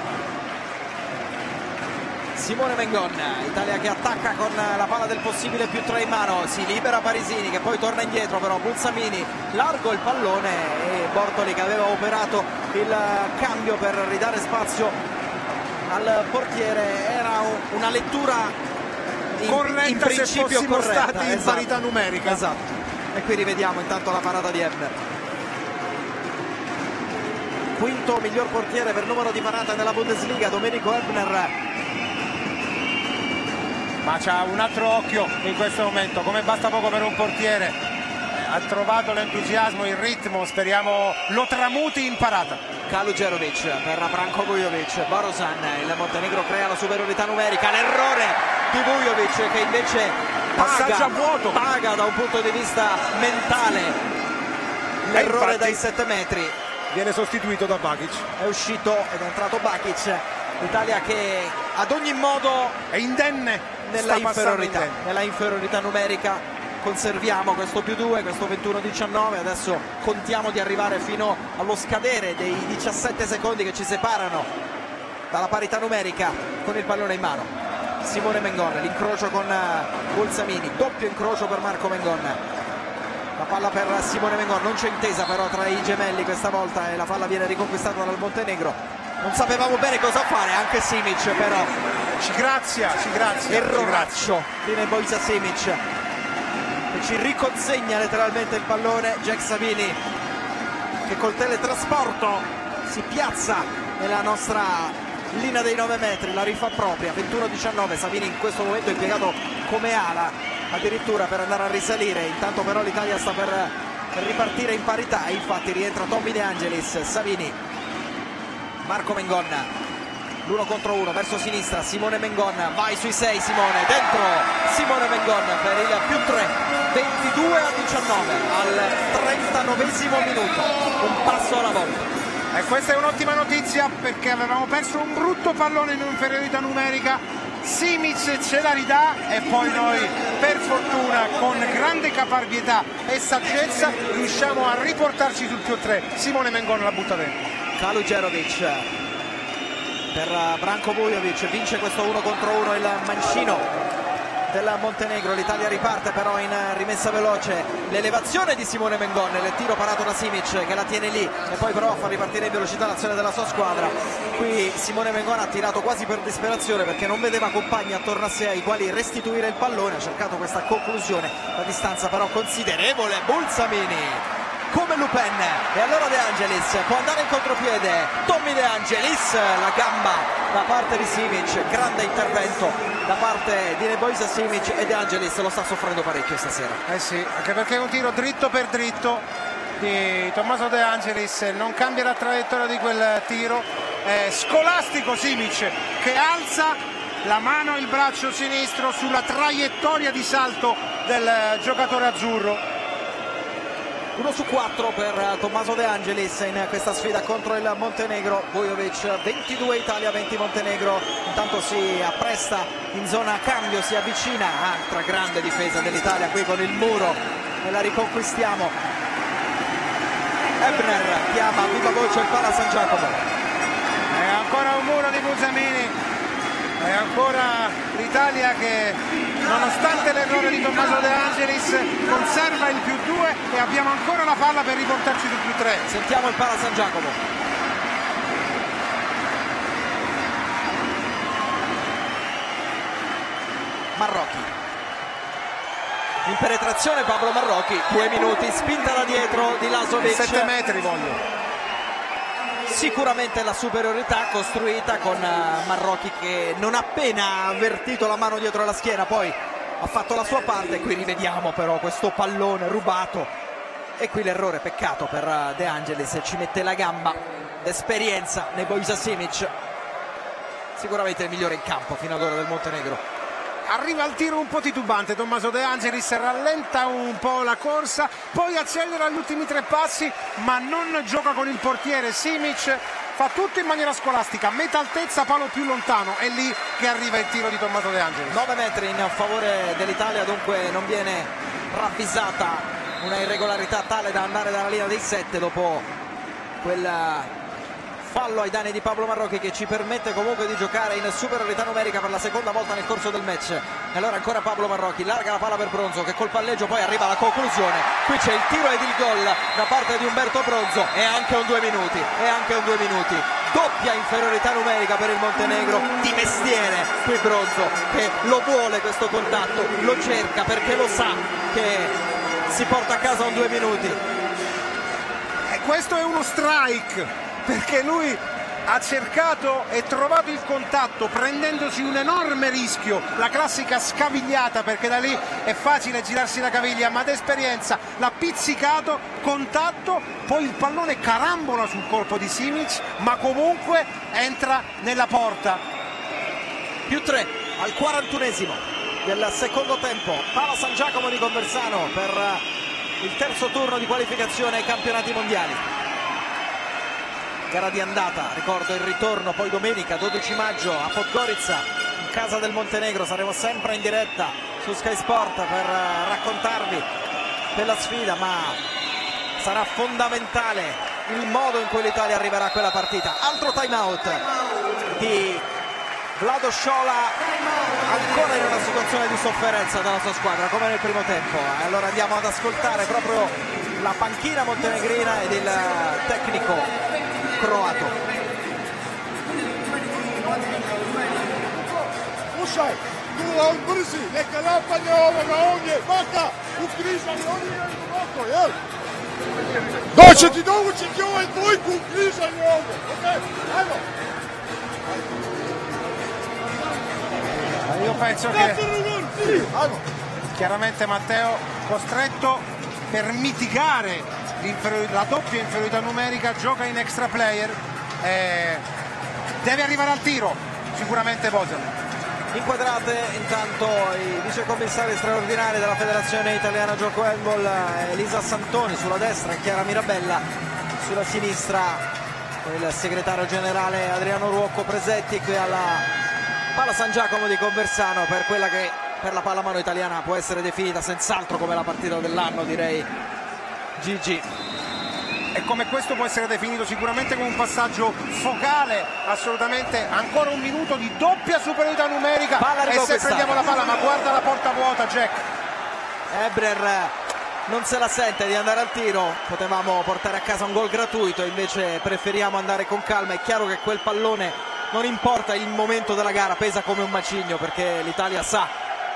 Simone Mengon, Italia che attacca con la palla del possibile più tre in mano, si libera Parisini che poi torna indietro, però Bulzamini largo il pallone e Bortoli, che aveva operato il cambio per ridare spazio al portiere, era una lettura in, corretta, in principio se fossimo corretta, stati in esatto, parità numerica. Esatto. E qui rivediamo intanto la parata di Ebner. Quinto miglior portiere per numero di parate nella Bundesliga, Domenico Ebner. Ma c'ha un altro occhio in questo momento, come basta poco per un portiere ha trovato l'entusiasmo, il ritmo, speriamo lo tramuti in parata. Kaluđerović per Branko Vujović, Borosan, il Montenegro crea la superiorità numerica, l'errore di Vujović che invece passaggio paga, a vuoto, paga da un punto di vista mentale l'errore dai sette metri. Viene sostituito da Bakic. È uscito ed è entrato Bakic. L'Italia che ad ogni modo è indenne nella inferiorità, indenne. nella inferiorità numerica. Conserviamo questo più due, questo ventuno diciannove. Adesso contiamo di arrivare fino allo scadere dei diciassette secondi che ci separano dalla parità numerica con il pallone in mano. Simone Mengon, l'incrocio con Bulsamini, doppio incrocio per Marco Mengon. La palla per Simone Mengon, non c'è intesa però tra i gemelli questa volta e la palla viene riconquistata dal Montenegro. Non sapevamo bene cosa fare, anche Simic però ci grazia, ci grazia. Erroraccio di Nebojša Simic che ci riconsegna letteralmente il pallone. Jack Savini che col teletrasporto si piazza nella nostra linea dei nove metri, la rifà propria. Ventuno diciannove, Savini in questo momento è impiegato come ala addirittura per andare a risalire. Intanto però l'Italia sta per, per ripartire in parità e infatti rientra Tommy De Angelis. Savini, Marco Mengon, l'uno contro uno verso sinistra, Simone Mengon, vai sui sei Simone, dentro Simone Mengon per il più tre, ventidue a diciannove al trentanovesimo minuto, un passo alla volta. E questa è un'ottima notizia perché avevamo perso un brutto pallone in inferiorità numerica. Simic ce la ridà e poi noi per fortuna con grande caparbietà e saggezza riusciamo a riportarci sul più tre. Simone Mengon la butta dentro. Kaluđerović per Branko Vujović, vince questo uno contro uno il mancino del Montenegro. L'Italia riparte però in rimessa veloce, l'elevazione di Simone Mengon, il tiro parato da Simic che la tiene lì e poi però a far ripartire in velocità l'azione della sua squadra. Qui Simone Mengon ha tirato quasi per disperazione perché non vedeva compagni attorno a sé ai quali restituire il pallone, ha cercato questa conclusione, la distanza però considerevole. Bulsamini come Lupin e allora De Angelis può andare in contropiede, Tommy De Angelis, la gamba da parte di Simic, grande intervento da parte di Nebojša Simic e De Angelis lo sta soffrendo parecchio stasera. Eh sì, anche perché è un tiro dritto per dritto di Tommaso De Angelis, non cambia la traiettoria di quel tiro, è scolastico Simic che alza la mano e il braccio sinistro sulla traiettoria di salto del giocatore azzurro. uno su quattro per Tommaso De Angelis in questa sfida contro il Montenegro. Vujović, ventidue Italia, venti Montenegro. Intanto si appresta in zona cambio, si avvicina, altra grande difesa dell'Italia qui con il muro e la riconquistiamo. Ebner chiama a viva voce il Pala San Giacomo. È ancora un muro di Bulsamini. È ancora l'Italia che nonostante l'errore di Tommaso De Angelis conserva il più due e abbiamo ancora la palla per riportarci sul più tre. Sentiamo il Pala San Giacomo. Marrocchi in penetrazione, Pablo Marrocchi, due minuti, spinta da dietro di Lazovic, sette metri voglio. Sicuramente la superiorità costruita con Marrocchi che non appena ha avvertito la mano dietro la schiena poi ha fatto la sua parte. Qui rivediamo però questo pallone rubato e qui l'errore, peccato per De Angelis, ci mette la gamba d'esperienza Nebojša Simic, sicuramente il migliore in campo fino ad ora del Montenegro. Arriva al tiro un po' titubante Tommaso De Angelis, rallenta un po' la corsa, poi accelera gli ultimi tre passi ma non gioca con il portiere. Simic fa tutto in maniera scolastica, meta altezza, palo più lontano, è lì che arriva il tiro di Tommaso De Angelis. nove metri in favore dell'Italia, dunque non viene ravvisata una irregolarità tale da andare dalla linea dei sette dopo quel fallo ai danni di Pablo Marrocchi che ci permette comunque di giocare in superiorità numerica per la seconda volta nel corso del match. E allora ancora Pablo Marrocchi, larga la palla per Bronzo che col palleggio poi arriva alla conclusione. Qui c'è il tiro ed il gol da parte di Umberto Bronzo e anche un due minuti, e anche un due minuti. Doppia inferiorità numerica per il Montenegro, di mestiere qui Bronzo che lo vuole questo contatto, lo cerca perché lo sa che si porta a casa un due minuti. E questo è uno strike perché lui ha cercato e trovato il contatto prendendosi un enorme rischio, la classica scavigliata, perché da lì è facile girarsi la caviglia, ma d'esperienza l'ha pizzicato, contatto, poi il pallone carambola sul corpo di Simic, ma comunque entra nella porta. Più tre al quarantunesimo del secondo tempo, Pala San Giacomo di Conversano per il terzo turno di qualificazione ai campionati mondiali. Gara di andata, ricordo il ritorno poi domenica dodici maggio a Podgorica, in casa del Montenegro. Saremo sempre in diretta su Sky Sport per raccontarvi della sfida, ma sarà fondamentale il modo in cui l'Italia arriverà a quella partita. Altro time out di Vlado Sciola, ancora in una situazione di sofferenza della sua squadra come nel primo tempo. Allora andiamo ad ascoltare proprio la panchina montenegrina ed il tecnico croato. Slušaj, nula on brzi, neka napanje ovoga ovdje, baka, u križanju, oni igraju duboko, jel? Doće ti dovući ti ovaj dvojku u križanju ovdje, ok? Ajmo! Io penso che chiaramente Matteo, costretto per mitigare la doppia inferiorità numerica, gioca in extra player, eh, deve arrivare al tiro sicuramente Bozel. Inquadrate intanto i vicecommissari straordinari della Federazione Italiana Gioco Handball, Elisa Santoni sulla destra e Chiara Mirabella sulla sinistra, il segretario generale Adriano Ruocco Presetti qui alla Pala San Giacomo di Conversano per quella che per la pallamano italiana può essere definita senz'altro come la partita dell'anno, direi Gigi. E come questo può essere definito sicuramente come un passaggio focale, assolutamente. Ancora un minuto di doppia superiorità numerica e se prendiamo la palla, ma guarda la porta vuota, Jack. Ebner non se la sente di andare al tiro, potevamo portare a casa un gol gratuito, invece preferiamo andare con calma. È chiaro che quel pallone, non importa il momento della gara, pesa come un macigno, perché l'Italia sa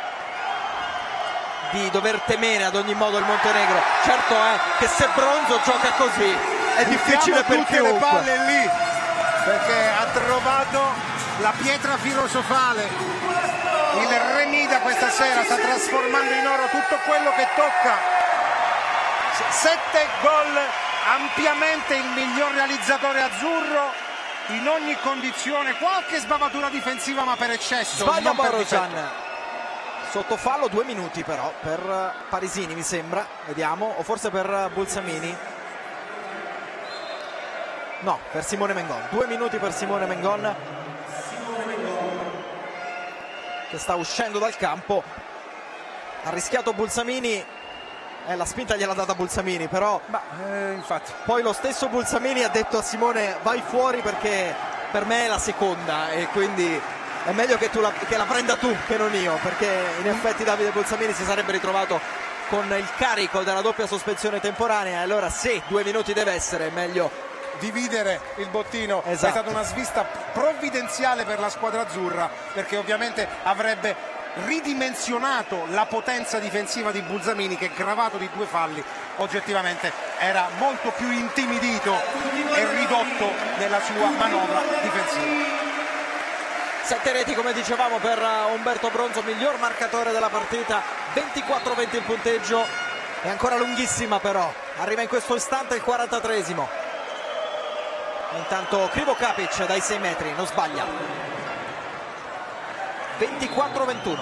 di dover temere ad ogni modo il Montenegro. Certo è che se Bronzo gioca così è difficile per tutte chiunque. Le palle lì, perché ha trovato la pietra filosofale. Il Remida questa sera sta trasformando in oro tutto quello che tocca. Sette gol, ampiamente il miglior realizzatore azzurro in ogni condizione, qualche sbavatura difensiva ma per eccesso. Sbaglia Borojan sotto fallo, due minuti però per Parisini mi sembra, vediamo, o forse per Bulsamini, no, per Simone Mengon. Due minuti per Simone Mengon che sta uscendo dal campo. Ha rischiato Bulsamini, eh, la spinta gliel'ha data Bulsamini, però bah, eh, infatti poi lo stesso Bulsamini ha detto a Simone vai fuori perché per me è la seconda e quindi è meglio che, tu la, che la prenda tu che non io, perché in effetti Davide Bulsamini si sarebbe ritrovato con il carico della doppia sospensione temporanea, e allora se due minuti deve essere, è meglio dividere il bottino. Esatto. È stata una svista provvidenziale per la squadra azzurra, perché ovviamente avrebbe ridimensionato la potenza difensiva di Bulsamini, che gravato di due falli oggettivamente era molto più intimidito e ridotto nella sua manovra difensiva. Sette reti come dicevamo per Umberto Bronzo, miglior marcatore della partita, ventiquattro venti il punteggio, è ancora lunghissima però, arriva in questo istante il quarantatreesimo. Intanto Krivo Kapic dai sei metri, non sbaglia. ventiquattro ventuno.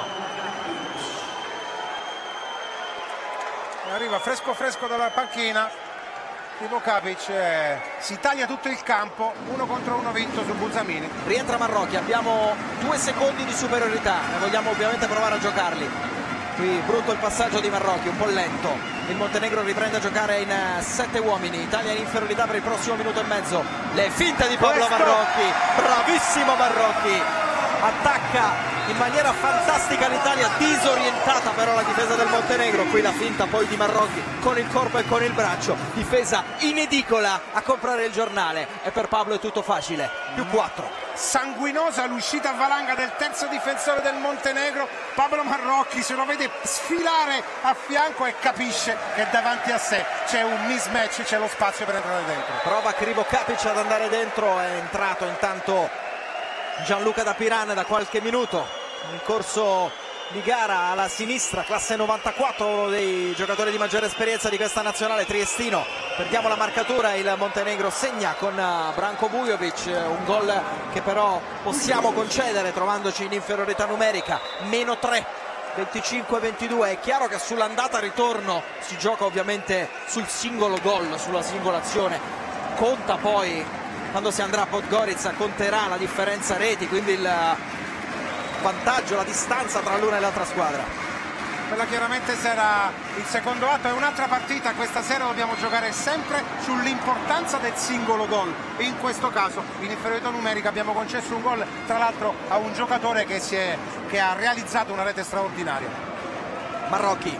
Arriva fresco fresco dalla panchina Krivo Kapic, eh, si taglia tutto il campo, uno contro uno vinto su Bulsamini. Rientra Marrocchi, abbiamo due secondi di superiorità e vogliamo ovviamente provare a giocarli. Qui brutto il passaggio di Marrocchi, un po' lento. Il Montenegro riprende a giocare in sette uomini, Italia in inferiorità per il prossimo minuto e mezzo. Le finte di Pablo Questo... Marrocchi, bravissimo Marrocchi, attacca in maniera fantastica l'Italia, disorientata però la difesa del Montenegro. Qui la finta poi di Marrocchi con il corpo e con il braccio, difesa in edicola a comprare il giornale, e per Pablo è tutto facile, più quattro. sanguinosa l'uscita a valanga del terzo difensore del Montenegro, Pablo Marrocchi, se lo vede sfilare a fianco e capisce che davanti a sé c'è un mismatch, c'è lo spazio per entrare dentro. Prova Krivo Kapic ad andare dentro, è entrato intanto Gianluca da Piran da qualche minuto in corso di gara alla sinistra, classe novantaquattro, uno dei giocatori di maggiore esperienza di questa nazionale triestino. Perdiamo la marcatura, il Montenegro segna con Branko Vujovic, un gol che però possiamo concedere trovandoci in inferiorità numerica, meno tre, venticinque ventidue. È chiaro che sull'andata ritorno si gioca ovviamente sul singolo gol, sulla singola azione, conta poi quando si andrà a Podgorica, conterà la differenza reti, quindi il vantaggio, la distanza tra l'una e l'altra squadra. Quella chiaramente sarà il secondo atto. È un'altra partita, questa sera dobbiamo giocare sempre sull'importanza del singolo gol, e in questo caso in inferiorità numerica abbiamo concesso un gol, tra l'altro a un giocatore che, si è, che ha realizzato una rete straordinaria. Marrocchi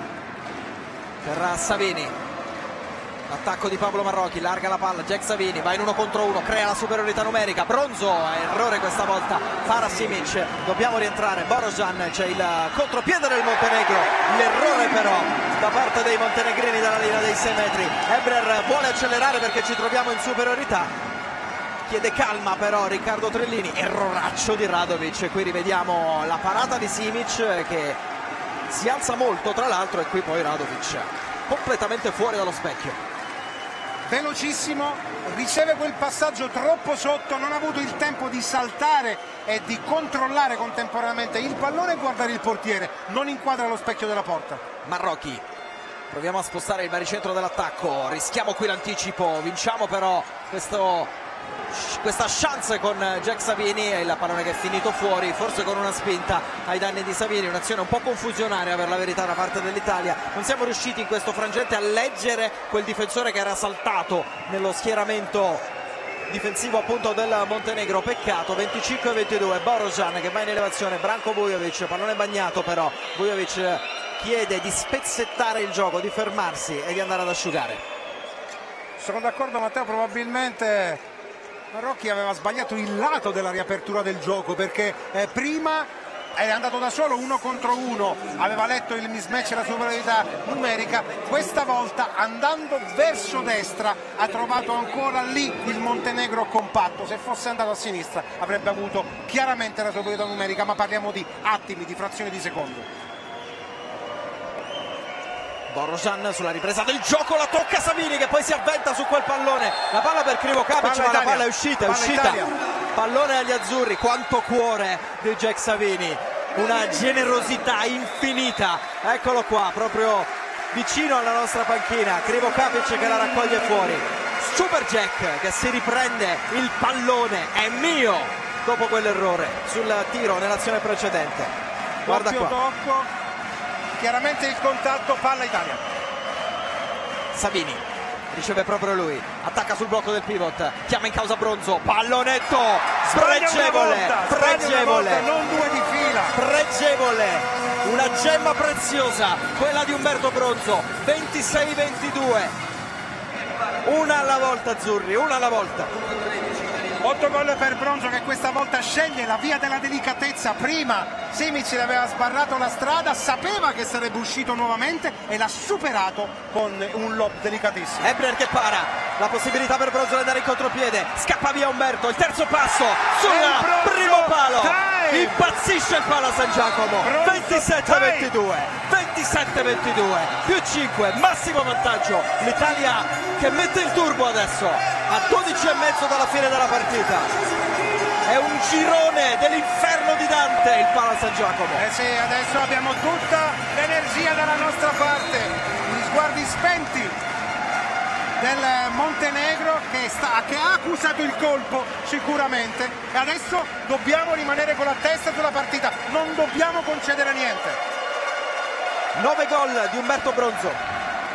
per Savini, l'attacco di Pablo Marrocchi, larga la palla, Jack Savini va in uno contro uno, crea la superiorità numerica, Bronzo, errore questa volta, para Simic, dobbiamo rientrare, Borojan, c'è il contropiede del Montenegro, l'errore però da parte dei montenegrini dalla linea dei sei metri. Ebner vuole accelerare perché ci troviamo in superiorità, chiede calma però Riccardo Trellini, erroraccio di Radovic. Qui rivediamo la parata di Simic che si alza molto tra l'altro, e qui poi Radovic completamente fuori dallo specchio. Velocissimo, riceve quel passaggio troppo sotto, non ha avuto il tempo di saltare e di controllare contemporaneamente il pallone e guardare il portiere, non inquadra lo specchio della porta. Marrocchi, proviamo a spostare il baricentro dell'attacco, rischiamo qui l'anticipo, vinciamo però questo, questa chance con Jack Savini, e il pallone che è finito fuori, forse con una spinta ai danni di Savini, un'azione un po' confusionaria per la verità da parte dell'Italia. Non siamo riusciti in questo frangente a leggere quel difensore che era saltato nello schieramento difensivo appunto del Montenegro, peccato. Venticinque ventidue, Borojan che va in elevazione, Branko Vujovic, pallone bagnato però, Vujovic chiede di spezzettare il gioco, di fermarsi e di andare ad asciugare. Sono d'accordo Matteo, probabilmente Marrocchi aveva sbagliato il lato della riapertura del gioco, perché eh, prima è andato da solo uno contro uno, aveva letto il mismatch e la superiorità numerica, questa volta andando verso destra ha trovato ancora lì il Montenegro compatto. Se fosse andato a sinistra avrebbe avuto chiaramente la superiorità numerica, ma parliamo di attimi, di frazioni di secondo. Borojan sulla ripresa del gioco, la tocca Savini che poi si avventa su quel pallone, la palla per Krivo Kapic, ma la palla è uscita, è uscita. Pallone agli azzurri, quanto cuore di Jack Savini, una generosità infinita, eccolo qua proprio vicino alla nostra panchina, Krivo Kapic che la raccoglie fuori, Super Jack che si riprende il pallone, è mio, dopo quell'errore sul tiro nell'azione precedente. Guarda qua, tocco. Chiaramente il contatto, palla Italia. Savini riceve proprio lui, attacca sul blocco del pivot, chiama in causa Bronzo, pallonetto spregevole, pregevole, non due di fila, pregevole, una gemma preziosa quella di Umberto Bronzo. Ventisei ventidue, una alla volta azzurri, una alla volta. Otto gol per Bronzo che questa volta sceglie la via della delicatezza. Prima Simic le aveva sbarrato la strada, sapeva che sarebbe uscito nuovamente e l'ha superato con un lob delicatissimo. Ebner che para, la possibilità per Bronzo di andare in contropiede, scappa via Umberto, il terzo passo sul primo palo, time. Impazzisce il palo a San Giacomo. ventisette ventidue, ventisette ventidue, più cinque, massimo vantaggio, l'Italia che mette il turbo adesso a dodici e mezzo dalla fine della partita. È un girone dell'inferno di Dante il palo a San Giacomo. Eh sì, adesso abbiamo tutta l'energia dalla nostra parte, gli sguardi spenti del Montenegro che, sta, che ha accusato il colpo sicuramente, e adesso dobbiamo rimanere con la testa sulla partita, non dobbiamo concedere niente. Nove gol di Umberto Bronzo.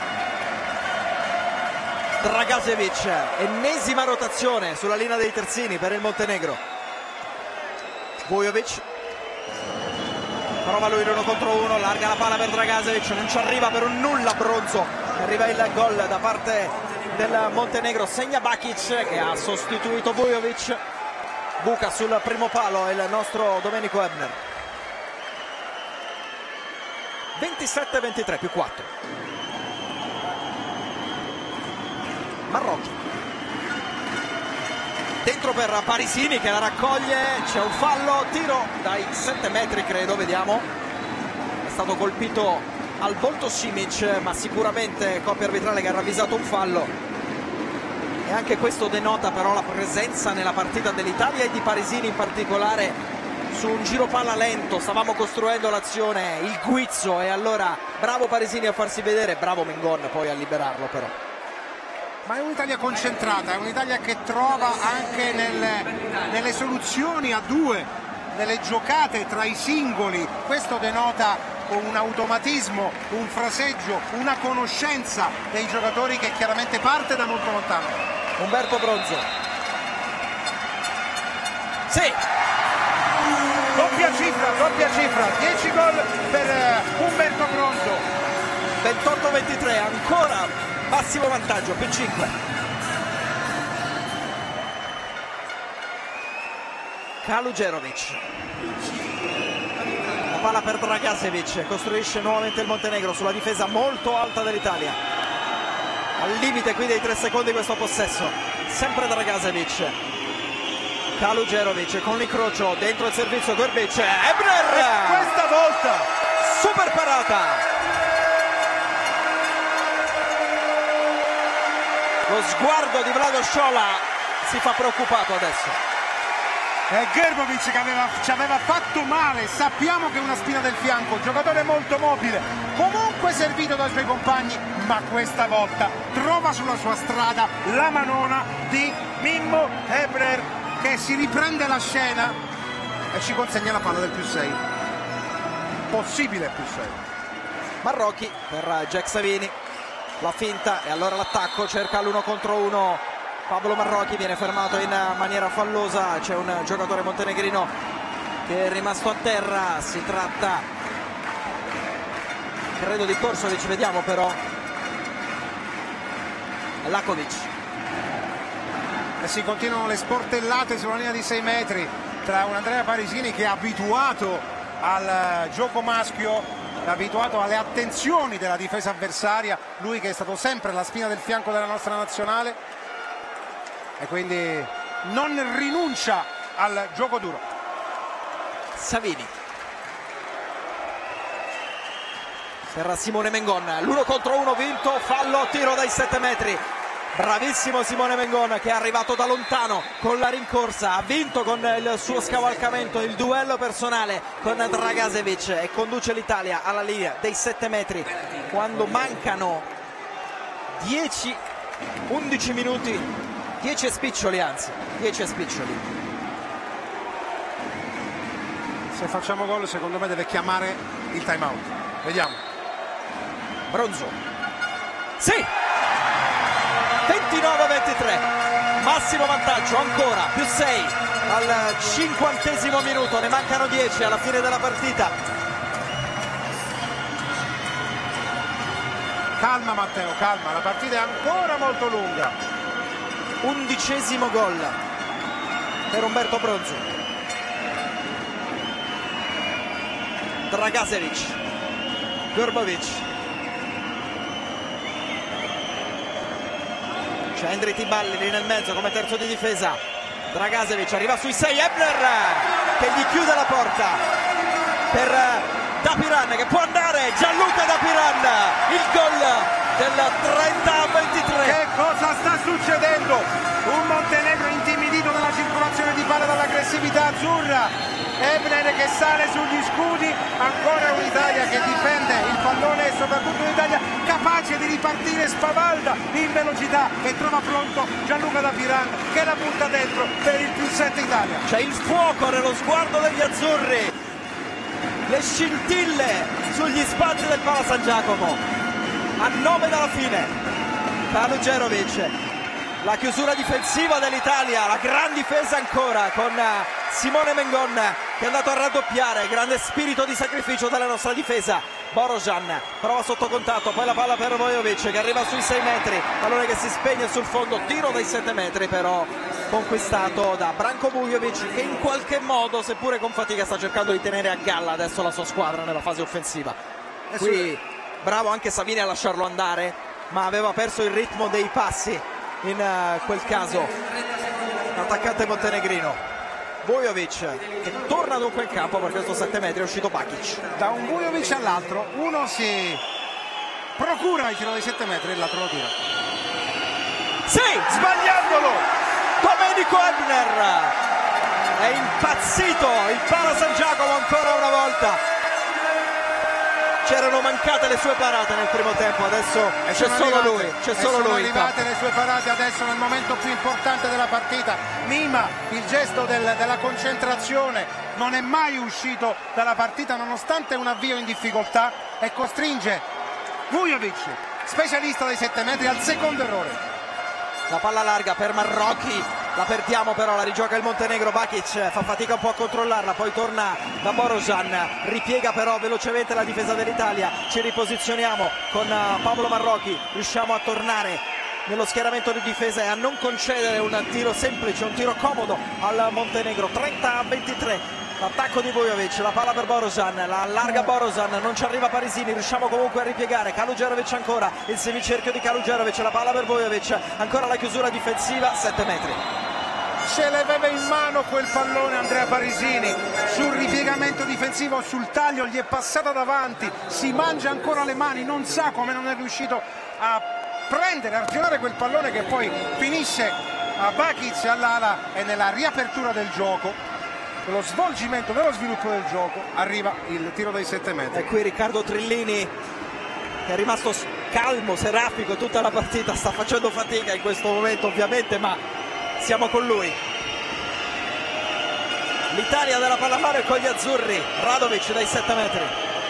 Dragasevic, ennesima rotazione sulla linea dei terzini per il Montenegro. Vujovic prova lui uno contro uno, larga la palla per Dragasevic, non ci arriva per un nulla Bronzo, arriva il gol da parte del Montenegro, segna Bakic che ha sostituito Vujovic. buca sul primo palo il nostro Domenico Ebner. ventisette ventitré più quattro. Marrocchi dentro per Parisini che la raccoglie, c'è un fallo, tiro dai sette metri credo, vediamo, è stato colpito al volto Simic, ma sicuramente coppia arbitrale che ha ravvisato un fallo, e anche questo denota però la presenza nella partita dell'Italia e di Parisini in particolare su un giro palla lento. Stavamo costruendo l'azione, il guizzo, e allora bravo Parisini a farsi vedere, bravo Mengon poi a liberarlo però. Ma è un'Italia concentrata, è un'Italia che trova anche nelle, nelle soluzioni a due, nelle giocate tra i singoli. Questo denota un automatismo, un fraseggio, una conoscenza dei giocatori che chiaramente parte da molto lontano. Umberto Bronzo. Sì! Doppia cifra, doppia cifra, dieci gol per Umberto Bronzo. ventotto ventitré, ancora massimo vantaggio, più cinque. Kaluđerović. La palla per Dragašević, costruisce nuovamente il Montenegro sulla difesa molto alta dell'Italia. Al limite qui dei tre secondi questo possesso. Sempre Dragašević. Kaluđerović con l'incrocio dentro il servizio Grbić. Ebner! E questa volta! Super parata! Lo sguardo di Vlado Sciola si fa preoccupato adesso. È Grbovic che aveva, ci aveva fatto male, sappiamo che è una spina del fianco, giocatore molto mobile, comunque servito dai suoi compagni, ma questa volta trova sulla sua strada la manona di Mimmo Ebner, che si riprende la scena e ci consegna la palla del più sei. Possibile più sei. Marrocchi per Jack Savini. La finta e allora l'attacco, cerca l'uno contro uno Pablo Marrocchi, viene fermato in maniera fallosa, c'è un giocatore montenegrino che è rimasto a terra, si tratta credo di Korsovic, vediamo però Lakovic. E si continuano le sportellate sulla linea di sei metri tra un Andrea Parisini che è abituato al gioco maschio, è abituato alle attenzioni della difesa avversaria, lui che è stato sempre la spina del fianco della nostra nazionale e quindi non rinuncia al gioco duro. Savini per Simone Mengon, l'uno contro uno vinto, fallo, tiro dai sette metri. Bravissimo Simone Mengon che è arrivato da lontano con la rincorsa, ha vinto con il suo scavalcamento il duello personale con Dragašević e conduce l'Italia alla linea dei sette metri quando mancano dieci undici minuti, dieci e spiccioli, anzi dieci e spiccioli. Se facciamo gol secondo me deve chiamare il time out, vediamo. Bronzo, sì, ventinove ventitré, massimo vantaggio ancora, più sei al cinquantesimo minuto, ne mancano dieci alla fine della partita. Calma Matteo, calma, la partita è ancora molto lunga. Undicesimo gol per Umberto Bronzo. Dragašević, Grbovic, c'è Endri Tiballi lì nel mezzo come terzo di difesa. Dragašević arriva sui sei, Ebner che gli chiude la porta per Dapiran che può andare, Gianluca Dapiran, il gol del trenta a ventitré. Che cosa sta succedendo? Un Montenegro intimidito dalla circolazione di palla, dall'aggressività azzurra. Ebner che sale sugli scudi, ancora un'Italia che difende il pallone e soprattutto un'Italia capace di ripartire spavalda in velocità e trova pronto Gianluca Dapiran che la butta dentro per il più sette Italia. C'è il fuoco nello sguardo degli azzurri, le scintille sugli spalti del Pala San Giacomo. A nove dalla fine Kaluđerović, la chiusura difensiva dell'Italia, la gran difesa ancora con Simone Mengon che è andato a raddoppiare, grande spirito di sacrificio della nostra difesa. Borojan prova sotto contatto, poi la palla per Vojovic che arriva sui sei metri, pallone che si spegne sul fondo, tiro dai sette metri però conquistato da Branko Vujovic, che in qualche modo, seppure con fatica, sta cercando di tenere a galla adesso la sua squadra nella fase offensiva. Qui bravo anche Savini a lasciarlo andare, ma aveva perso il ritmo dei passi in uh, quel caso l'attaccante montenegrino. Vujovic che torna dunque in campo per questo sette metri, è uscito Bakic. Da un Vujovic all'altro uno si procura il tiro dei sette metri e l'altro lo tira. Sì, sbagliandolo Domenico Ebner, è impazzito il Pala San Giacomo ancora una volta. C'erano mancate le sue parate nel primo tempo, adesso c'è solo arrivate, lui, c'è solo sono lui. arrivate le sue parate adesso nel momento più importante della partita. Mima il gesto del, della concentrazione, non è mai uscito dalla partita nonostante un avvio in difficoltà e costringe Vujovic, specialista dei sette metri, al secondo errore. La palla larga per Marrocchi, la perdiamo però, la rigioca il Montenegro. Bakic fa fatica un po' a controllarla, poi torna da Borosan, ripiega però velocemente la difesa dell'Italia. Ci riposizioniamo con Paolo Marrocchi, riusciamo a tornare nello schieramento di difesa e a non concedere un tiro semplice, un tiro comodo al Montenegro. Trenta a ventitré l'attacco di Vujovic, la palla per Borosan, la allarga Borosan, non ci arriva Parisini, riusciamo comunque a ripiegare. Kaluđerović ancora, il semicerchio di Kaluđerović, la palla per Vujovic, ancora la chiusura difensiva, sette metri. Ce l'aveva in mano quel pallone Andrea Parisini, sul ripiegamento difensivo, sul taglio gli è passata davanti, si mangia ancora le mani, non sa come non è riuscito a prendere, a argionare quel pallone che poi finisce a Bakic all'ala e nella riapertura del gioco, nello svolgimento, nello sviluppo del gioco, arriva il tiro dei sette metri. E qui Riccardo Trillini, che è rimasto calmo, serafico tutta la partita, sta facendo fatica in questo momento ovviamente, ma siamo con lui. L'Italia della pallamano con gli azzurri, Radovic dai sette metri.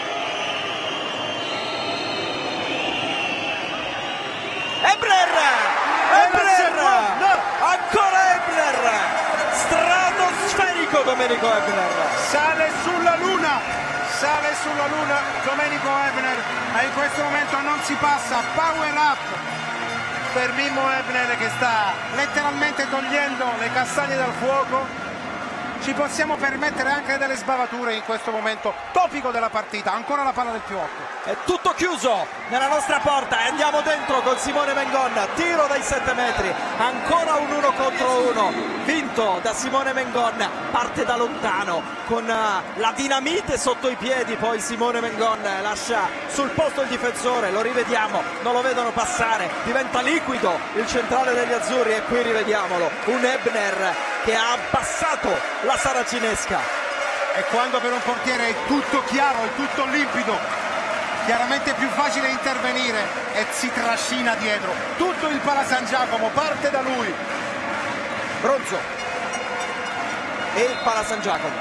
Ebner! Ebner! Ancora Ebner! Stratosferico Domenico Ebner. Sale sulla luna, sale sulla luna Domenico Ebner e in questo momento non si passa. Power up per Mimmo Ebner che sta letteralmente togliendo le castagne dal fuoco. Ci possiamo permettere anche delle sbavature in questo momento topico della partita. Ancora la palla del più otto. È tutto chiuso nella nostra porta e andiamo dentro con Simone Mengon, tiro dai sette metri, ancora un uno contro uno vinto da Simone Mengon, parte da lontano con la dinamite sotto i piedi, poi Simone Mengon lascia sul posto il difensore, lo rivediamo, non lo vedono passare, diventa liquido il centrale degli azzurri e qui rivediamolo, un Ebner che ha abbassato la saracinesca. E quando per un portiere è tutto chiaro, è tutto limpido, chiaramente è più facile intervenire e si trascina dietro. Tutto il Pala San Giacomo parte da lui. Bronzo e il Pala San Giacomo.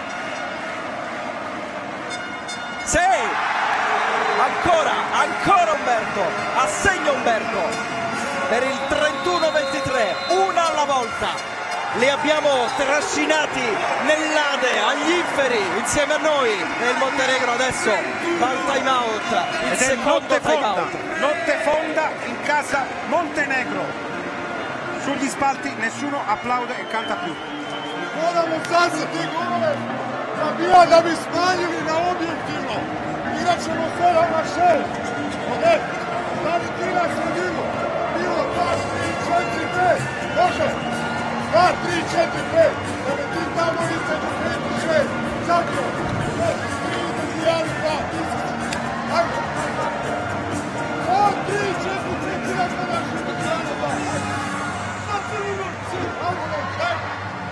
Sì! Ancora, ancora Umberto, assegna Umberto per il trentuno a ventitré, una alla volta. Li abbiamo trascinati nell'Ade, agli inferi, insieme a noi. E il Montenegro adesso fa il time out, il secondo time out. Notte fonda in casa Montenegro. Sugli spalti nessuno applaude e canta più. Moramo sad za te golove nabijati da bi smanjili na objektivno. Igrat ćemo sedam na šest. Ode, stavi ti na sredinu. Bilo dva, tri, četiri, pet. Može. dva, tri, četiri, pet. Da me ti tamo između pet i šest. Zato. Znači, tri, jedan, dva, tisući. Ajde. dva, tri, četiri, pet. Ti nas ne daš jedan, dva. Ajde. Znači, minut, si. Ajde, ajde.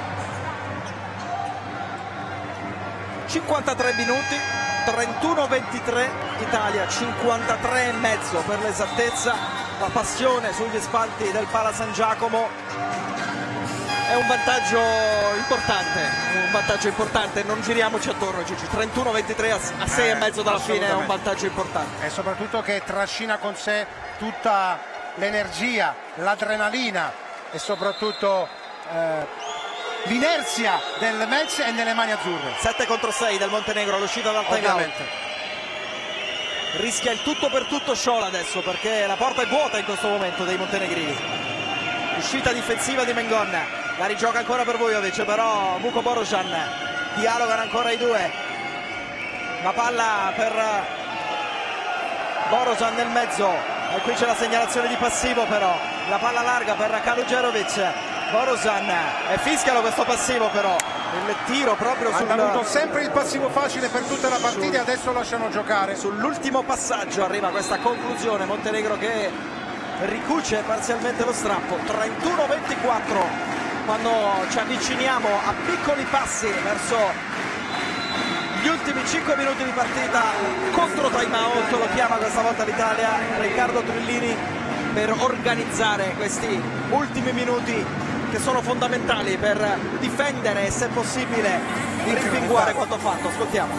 cinquantatré minuti, trentuno a ventitré, Italia cinquantatré e mezzo per l'esattezza. La passione sugli spalti del Pala San Giacomo è un vantaggio importante, un vantaggio importante, non giriamoci attorno Gigi, trentuno a ventitré a sei eh, e mezzo dalla fine è un vantaggio importante. E soprattutto che trascina con sé tutta l'energia, l'adrenalina e soprattutto eh, l'inerzia del match è nelle mani azzurre. sette contro sei del Montenegro all'uscita dal time out. Rischia il tutto per tutto Sciola adesso perché la porta è vuota in questo momento dei montenegrini. Uscita difensiva di Mengon. la rigioca ancora per Vujovic, però Vuko Borosan, dialogano ancora i due, la palla per Borosan nel mezzo, e qui c'è la segnalazione di passivo, però la palla larga per Kaluđerović, Borosan, e fischialo questo passivo, però il tiro proprio sul... Hanno avuto sempre il passivo facile per tutta la partita e adesso lasciano giocare. Sull'ultimo passaggio arriva questa conclusione, Montenegro che ricuce parzialmente lo strappo. Trentuno ventiquattro, quando ci avviciniamo a piccoli passi verso gli ultimi cinque minuti di partita. Contro time out lo chiama questa volta l'Italia, Riccardo Trillini, per organizzare questi ultimi minuti che sono fondamentali per difendere e, se possibile, rimpinguare quanto fatto. Ascoltiamo.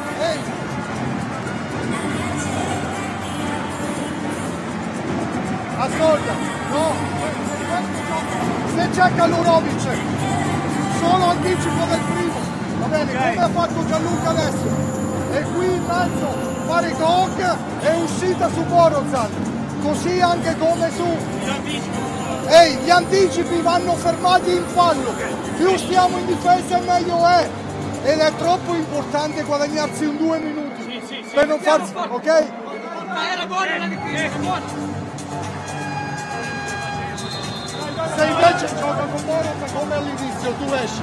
Ascolta, no, se c'è Kaluđerović, solo anticipo del primo, va bene, okay. Come ha fatto Gianluca adesso, e qui in mezzo fare gol e uscita su Borosan, così anche come su... Ehi, gli anticipi vanno fermati in fallo, più stiamo in difesa meglio è, ed è troppo importante guadagnarsi un due minuti, sì, sì, sì, per non farsi, ok? Era buona la difesa, se invece gioca con Borosan come all'inizio, tu esci.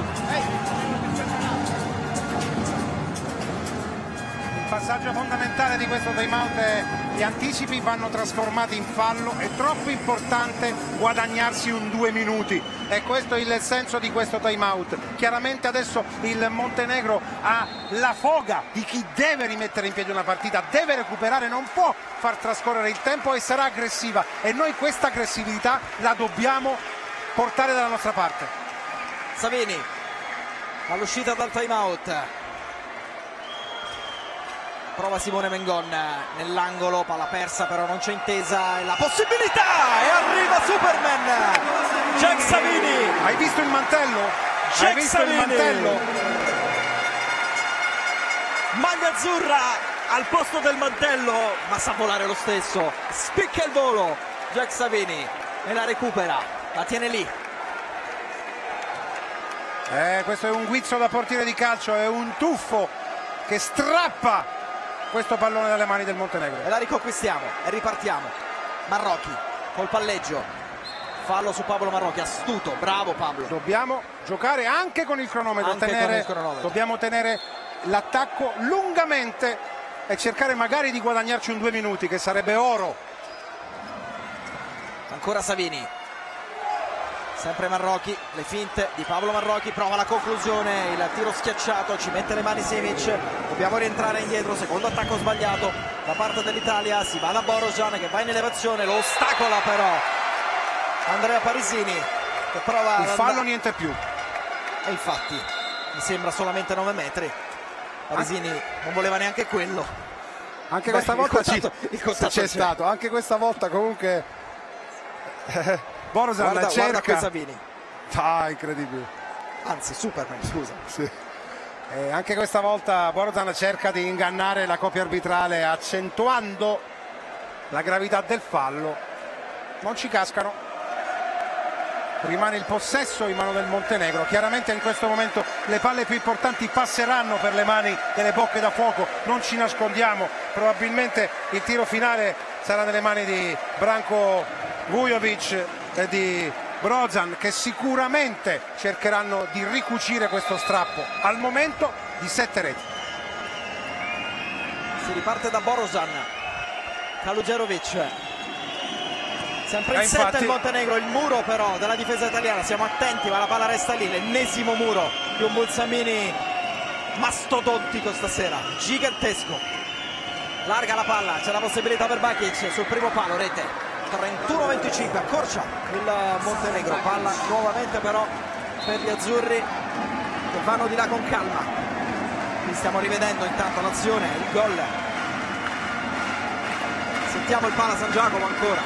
Il passaggio fondamentale di questo time out è: gli anticipi vanno trasformati in fallo, è troppo importante guadagnarsi un due minuti, e questo è il senso di questo time out. Chiaramente adesso il Montenegro ha la foga di chi deve rimettere in piedi una partita, deve recuperare, non può far trascorrere il tempo e sarà aggressiva, e noi questa aggressività la dobbiamo portare dalla nostra parte. Savini all'uscita dal time out, prova Simone Mengon nell'angolo, palla persa, però non c'è intesa, e la possibilità, e arriva Superman, Jack Savini. Hai visto il mantello? Jack Hai visto Savini. il mantello? Maglia azzurra al posto del mantello, ma sa volare lo stesso, spicca il volo Jack Savini e la recupera, la tiene lì. Eh, questo è un guizzo da portiere di calcio, è un tuffo che strappa questo pallone dalle mani del Montenegro. E la riconquistiamo e ripartiamo. Marrocchi col palleggio, fallo su Pablo Marrocchi, astuto, bravo Pablo. Dobbiamo giocare anche con il cronometro, Anche tenere, con il cronometro. Dobbiamo tenere l'attacco lungamente e cercare magari di guadagnarci un due minuti, che sarebbe oro. Ancora Savini, sempre Marrocchi, le finte di Pablo Marrocchi, prova la conclusione, il tiro schiacciato, ci mette le mani Simic, dobbiamo rientrare indietro, secondo attacco sbagliato da parte dell'Italia, si va da Borosan che va in elevazione, lo ostacola però Andrea Parisini, che prova il fallo, niente più, e infatti mi sembra solamente nove metri. Parisini ah. non voleva neanche quello, anche Beh, questa volta c'è stato, anche questa volta comunque Borosan guarda, cerca, guarda qui Savini, ah, incredibile, anzi Superman, scusa. Sì. E anche questa volta Borosan cerca di ingannare la coppia arbitrale, accentuando la gravità del fallo. Non ci cascano, rimane il possesso in mano del Montenegro. Chiaramente in questo momento le palle più importanti passeranno per le mani delle bocche da fuoco, non ci nascondiamo, probabilmente il tiro finale sarà nelle mani di Branko Vujović e di Borosan, che sicuramente cercheranno di ricucire questo strappo, al momento di sette reti. Si riparte da Borosan, Kaluđerović, sempre in eh, sette il Montenegro, il muro però della difesa italiana, siamo attenti ma la palla resta lì, l'ennesimo muro di un Bulsamini mastodontico stasera, gigantesco. Larga la palla, c'è la possibilità per Bakic sul primo palo, rete. trentuno venticinque, accorcia il Montenegro, palla nuovamente però per gli azzurri che vanno di là con calma. Qui stiamo rivedendo intanto l'azione, il gol. Sentiamo il Pala San Giacomo ancora.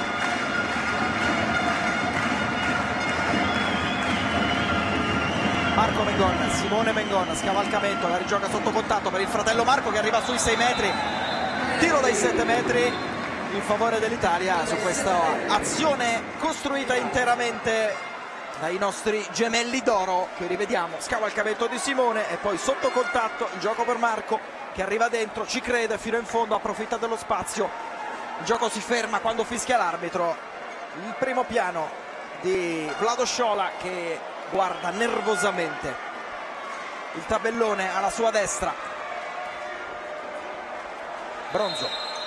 Marco Mengon, Simone Mengon, scavalcamento, la rigioca sotto contatto per il fratello Marco che arriva sui sei metri, tiro dai sette metri in favore dell'Italia su questa azione costruita interamente dai nostri gemelli d'oro, che rivediamo, scavalcamento di Simone e poi sotto contatto il gioco per Marco che arriva dentro, ci crede fino in fondo, approfitta dello spazio, il gioco si ferma quando fischia l'arbitro. Il primo piano di Vlado Sciola che guarda nervosamente il tabellone alla sua destra. Bronzo,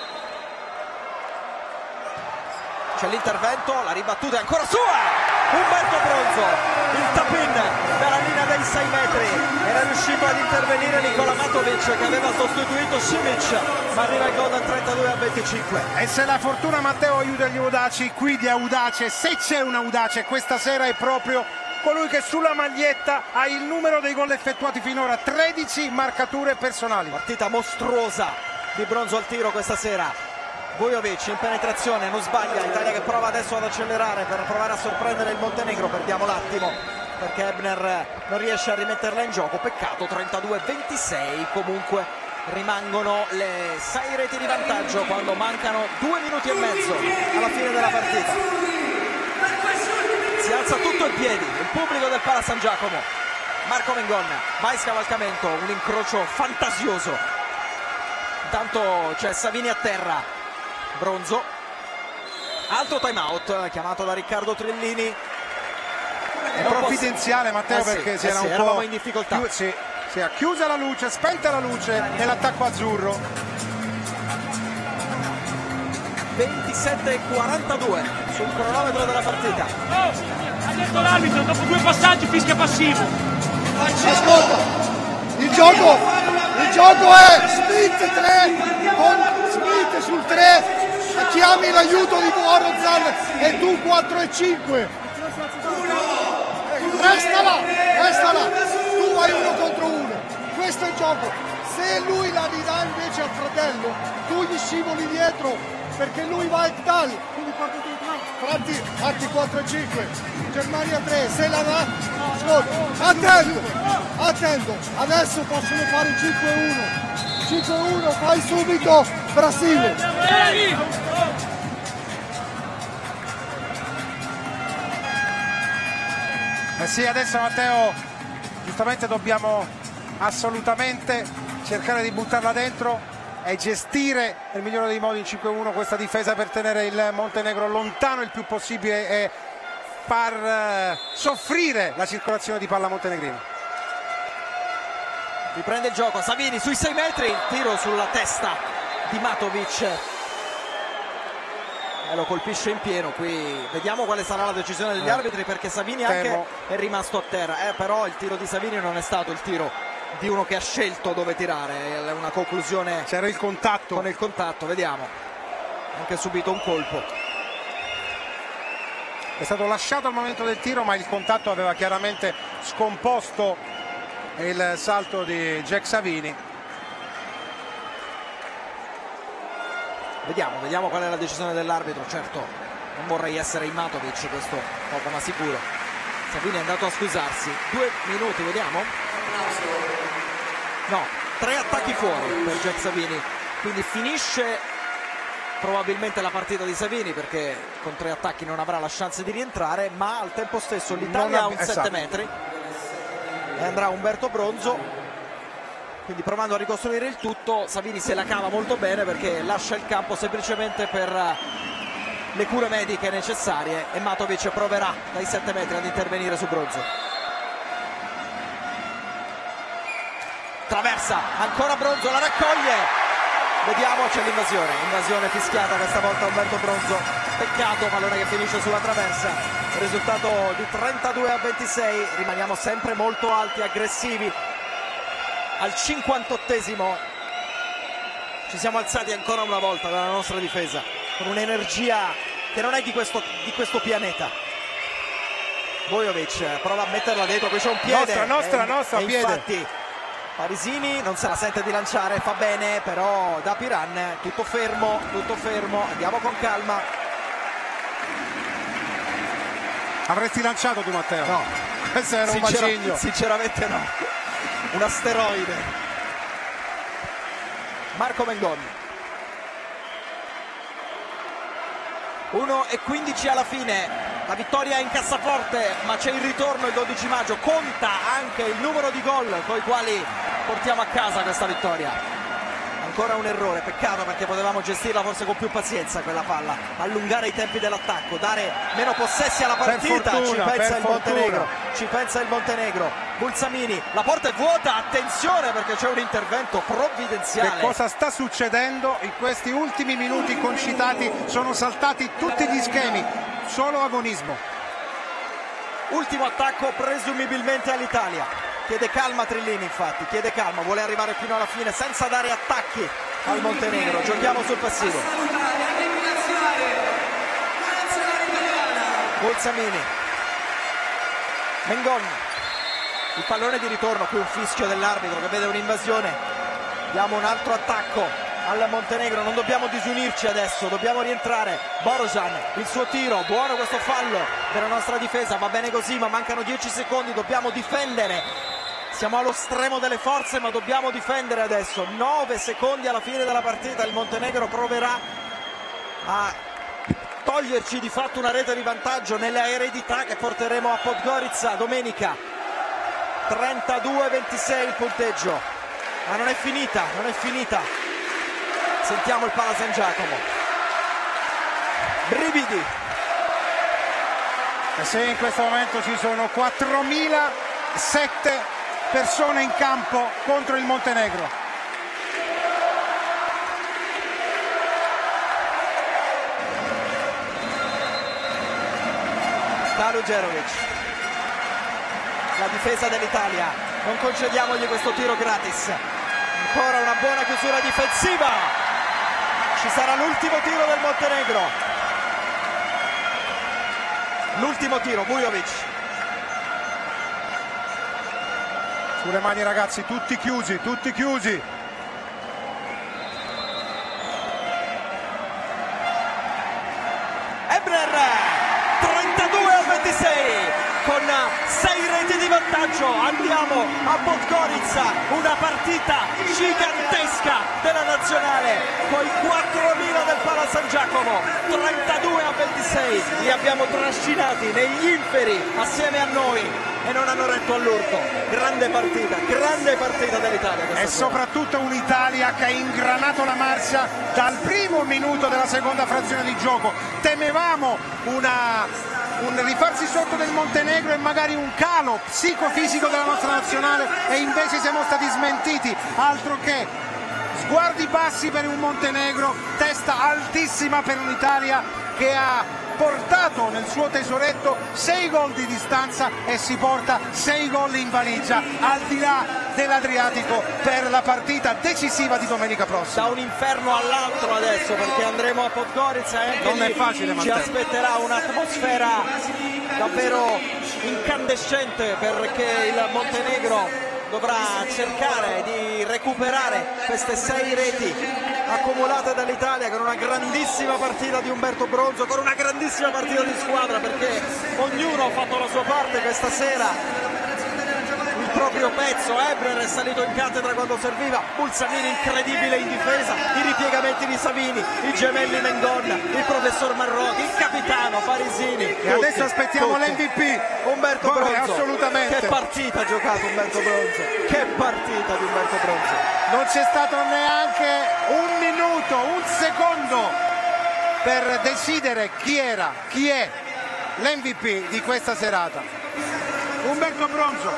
c'è l'intervento, la ribattuta è ancora sua. Umberto Bronzo, il tap-in dalla linea dei sei metri, era riuscito ad intervenire Nikola Matovic che aveva sostituito Simic, ma arriva il gol al trentadue a venticinque. E se la fortuna, Matteo, aiuta gli audaci, qui di audace, se c'è un audace questa sera, è proprio colui che sulla maglietta ha il numero dei gol effettuati finora, tredici marcature personali. Partita mostruosa di Bronzo al tiro questa sera. Vujovic in penetrazione, non sbaglia, Italia che prova adesso ad accelerare per provare a sorprendere il Montenegro. Perdiamo l'attimo perché Ebner non riesce a rimetterla in gioco, peccato. Trentadue a ventisei, comunque rimangono le sei reti di vantaggio quando mancano due minuti e mezzo alla fine della partita. Si alza tutto in piedi il pubblico del Pala San Giacomo. Marco Mengon, mai scavalcamento, un incrocio fantasioso. Intanto c'è Savini a terra. Bronzo, altro time out chiamato da Riccardo Trillini. È provvidenziale, Matteo, eh sì, perché si eh era sì, un eravamo po' in difficoltà. Chiu... Sì, si è chiusa la luce, spenta la luce nell'attacco azzurro. ventisette e quarantadue sul cronometro della partita. Oh, ha detto l'arbitro, dopo due passaggi fischia passivo. Ascolta, il gioco, il gioco è Smith tre con Smith sul tre, chiami l'aiuto di Borozan e tu quattro e cinque. Resta là, resta là, tu vai uno contro uno, questo è il gioco. Se lui la ridà invece al fratello, tu gli scivoli dietro perché lui va al tal. Fatti, fatti quattro e cinque, Germania tre, se la dà, ascolta, attento, attento, adesso possono fare cinque a uno. cinque a uno, fai subito Brasile. Eh sì, adesso, Matteo, giustamente dobbiamo assolutamente cercare di buttarla dentro e gestire nel migliore dei modi in cinque a uno questa difesa per tenere il Montenegro lontano il più possibile e far eh, soffrire la circolazione di palla montenegrina. Riprende il gioco, Savini sui sei metri, il tiro sulla testa di Matovic e lo colpisce in pieno. Qui vediamo quale sarà la decisione degli eh. arbitri, perché Savini anche Temo. è rimasto a terra, eh, però il tiro di Savini non è stato il tiro di uno che ha scelto dove tirare, è una conclusione, c'era il contatto con il contatto, vediamo, anche subito un colpo. È stato lasciato al momento del tiro, ma il contatto aveva chiaramente scomposto il salto di Jack Savini. Vediamo, vediamo qual è la decisione dell'arbitro. Certo, non vorrei essere in Matovic, questo poco ma sicuro. Savini è andato a scusarsi. Due minuti, vediamo. No, tre attacchi fuori per Jack Savini, quindi finisce probabilmente la partita di Savini, perché con tre attacchi non avrà la chance di rientrare, ma al tempo stesso l'Italia ha un esatto. sette metri e andrà Umberto Bronzo, quindi provando a ricostruire il tutto. Savini se la cava molto bene perché lascia il campo semplicemente per le cure mediche necessarie e Matovic proverà dai sette metri ad intervenire su Bronzo. Traversa, ancora Bronzo, la raccoglie, vediamo, c'è l'invasione, invasione fischiata questa volta Umberto Bronzo, peccato, pallone che finisce sulla traversa. Risultato di trentadue a ventisei, rimaniamo sempre molto alti, aggressivi. Al cinquantottesimo ci siamo alzati ancora una volta dalla nostra difesa con un'energia che non è di questo, di questo pianeta. Vujovic prova a metterla dentro, qui c'è un piede, nostra, nostra, e, nostra e piede. Infatti Parisini non se la sente di lanciare, fa bene, però da Piran tutto fermo, tutto fermo, andiamo con calma. Avresti lanciato tu, Matteo? No, questo era un Sincera, macigno. sinceramente no, un asteroide. Marco Mengon, uno e quindici alla fine, la vittoria è in cassaforte, ma c'è il ritorno il dodici maggio, conta anche il numero di gol con i quali portiamo a casa questa vittoria. Ancora un errore, peccato, perché potevamo gestirla forse con più pazienza quella palla, allungare i tempi dell'attacco, dare meno possessi alla partita. Fortuna, ci pensa il fortuna. Montenegro, ci pensa il Montenegro. Bulsamini, la porta è vuota, attenzione perché c'è un intervento provvidenziale. Che cosa sta succedendo? In questi ultimi minuti concitati sono saltati tutti gli schemi, solo agonismo. Ultimo attacco presumibilmente all'Italia. Chiede calma Trillini, infatti, chiede calma, vuole arrivare fino alla fine senza dare attacchi al Montenegro. Giochiamo sul passivo. Bulsamini, Mengon, il pallone di ritorno, qui un fischio dell'arbitro che vede un'invasione. Diamo un altro attacco al Montenegro, non dobbiamo disunirci adesso, dobbiamo rientrare. Borosan, il suo tiro, buono questo fallo della nostra difesa, va bene così, ma mancano dieci secondi, dobbiamo difendere. Siamo allo stremo delle forze, ma dobbiamo difendere adesso. nove secondi alla fine della partita, il Montenegro proverà a toglierci di fatto una rete di vantaggio nella eredità che porteremo a Podgorica domenica. trentadue a ventisei il punteggio, ma non è finita, non è finita. Sentiamo il Pala San Giacomo. Brividi. E se in questo momento ci sono quattromilasette persone in campo contro il Montenegro. Kaluđerović, la difesa dell'Italia, non concediamogli questo tiro gratis. Ancora una buona chiusura difensiva, ci sarà l'ultimo tiro del Montenegro, l'ultimo tiro. Vujović, sulle mani ragazzi, tutti chiusi, tutti chiusi. Ebner, trentadue a ventisei, con sei reti di vantaggio andiamo a Podgorica, una partita gigantesca della nazionale con i quattromila del Pala San Giacomo. Trentadue a ventisei, li abbiamo trascinati negli inferi assieme a noi e non hanno retto all'urto. Grande partita, grande partita dell'Italia. E soprattutto un'Italia che ha ingranato la marcia dal primo minuto della seconda frazione di gioco. Temevamo una, un rifarsi sotto del Montenegro e magari un calo psicofisico della nostra nazionale, e invece siamo stati smentiti. Altro che sguardi bassi per un Montenegro, testa altissima per un'Italia che ha portato nel suo tesoretto sei gol di distanza e si porta sei gol in valigia al di là dell'Adriatico per la partita decisiva di domenica prossima. Da un inferno all'altro adesso, perché andremo a Podgorica e non è facile, ci aspetterà un'atmosfera davvero incandescente, perché il Montenegro dovrà cercare di recuperare queste sei reti accumulate dall'Italia, con una grandissima partita di Umberto Bronzo, con una grandissima partita di squadra, perché ognuno ha fatto la sua parte questa sera, il proprio pezzo. Ebner è salito in cattedra quando serviva, Bulsamini incredibile in difesa, i ripiegamenti di Savini, i gemelli Mengon, il professor Marrocchi, il capitano Parisini. E tutti, adesso aspettiamo l'M V P Umberto Poi, Bronzo. assolutamente. Che partita ha giocato Umberto Bronzo, che partita di Umberto Bronzo. Non c'è stato neanche un minuto, un secondo per decidere chi era, chi è l'M V P di questa serata. Umberto Bronzo,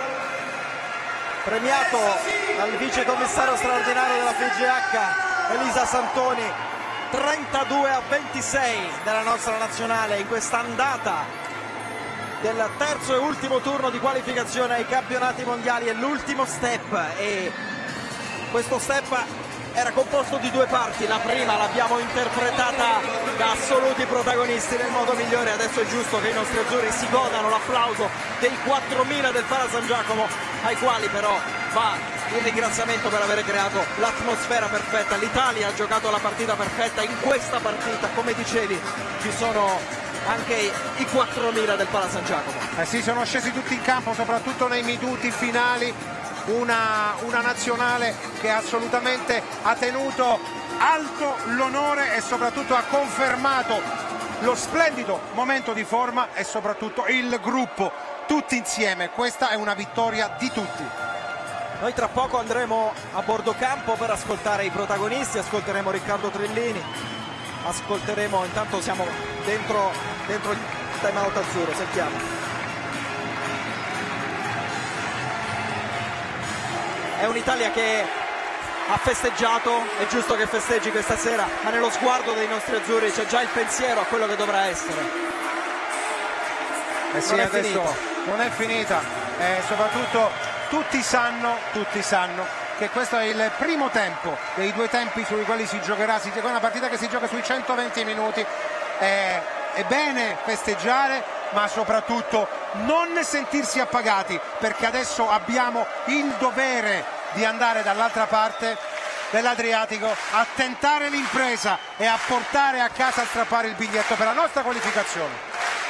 premiato dal vice commissario straordinario della F I G H Elisa Santoni. Trentadue a ventisei della nostra nazionale in questa andata del terzo e ultimo turno di qualificazione ai campionati mondiali. È l'ultimo step, e questo step era composto di due parti. La prima l'abbiamo interpretata da assoluti protagonisti nel modo migliore. Adesso è giusto che i nostri azzurri si godano l'applauso dei quattromila del Pala San Giacomo, ai quali però va il ringraziamento per aver creato l'atmosfera perfetta. L'Italia ha giocato la partita perfetta. In questa partita, come dicevi, ci sono anche i quattromila del Pala San Giacomo. eh sì, sono scesi tutti in campo, soprattutto nei minuti finali. Una, una nazionale che assolutamente ha tenuto alto l'onore e soprattutto ha confermato lo splendido momento di forma e soprattutto il gruppo, tutti insieme. Questa è una vittoria di tutti. Noi tra poco andremo a bordo campo per ascoltare i protagonisti, ascolteremo Riccardo Trellini, ascolteremo, intanto siamo dentro, dentro il time out azzurro, sentiamo. È un'Italia che ha festeggiato, è giusto che festeggi questa sera, ma nello sguardo dei nostri azzurri c'è già il pensiero a quello che dovrà essere. Eh sì, non è adesso finita. non è finita, e soprattutto tutti sanno, tutti sanno che questo è il primo tempo dei due tempi sui quali si giocherà, si gioca una partita che si gioca sui centoventi minuti. È, è bene festeggiare, ma soprattutto non sentirsi appagati, perché adesso abbiamo il dovere di andare dall'altra parte dell'Adriatico a tentare l'impresa e a portare a casa, a strappare il biglietto per la nostra qualificazione.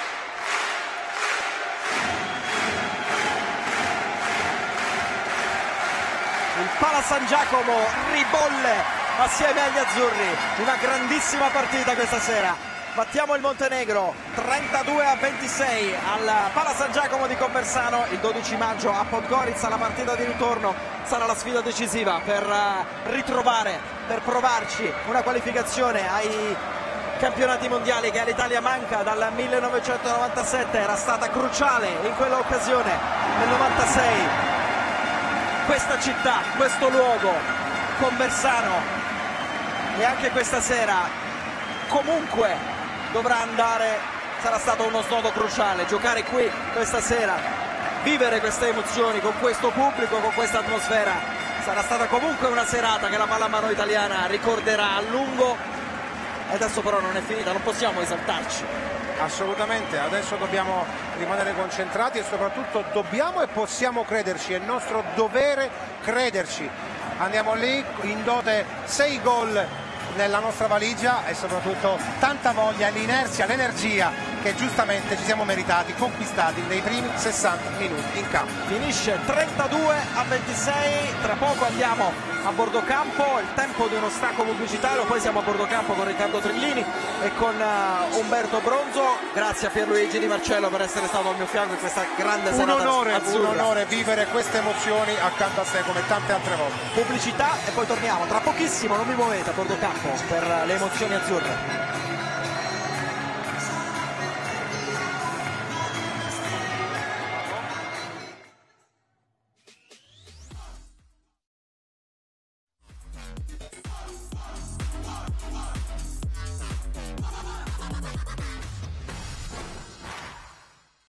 Il Pala San Giacomo ribolle assieme agli azzurri, una grandissima partita questa sera. Battiamo il Montenegro trentadue a ventisei al Pala San Giacomo di Conversano il dodici maggio a Podgorica. La partita di ritorno sarà la sfida decisiva per ritrovare, per provarci una qualificazione ai campionati mondiali che all'Italia manca dal millenovecentonovantasette. Era stata cruciale in quell'occasione nel novantasei questa città, questo luogo, Conversano, e anche questa sera comunque dovrà andare, sarà stato uno snodo cruciale, giocare qui questa sera, vivere queste emozioni con questo pubblico, con questa atmosfera. Sarà stata comunque una serata che la pallamano italiana ricorderà a lungo, e adesso però non è finita, non possiamo esaltarci. Assolutamente, adesso dobbiamo rimanere concentrati e soprattutto dobbiamo e possiamo crederci, è nostro dovere crederci. Andiamo lì, in dote sei gol nella nostra valigia e soprattutto tanta voglia, l'inerzia, l'energia che giustamente ci siamo meritati, conquistati nei primi sessanta minuti in campo. Finisce trentadue a ventisei, tra poco andiamo a bordo campo, il tempo di uno stacco pubblicitario, poi siamo a bordo campo con Riccardo Trellini e con uh, Umberto Bronzo. Grazie a Pierluigi Di Marcello per essere stato al mio fianco in questa grande Un serata onore, azzurra. un onore vivere queste emozioni accanto a te come tante altre volte. Pubblicità e poi torniamo tra pochissimo, non vi muovete a bordo campo per le emozioni azzurre.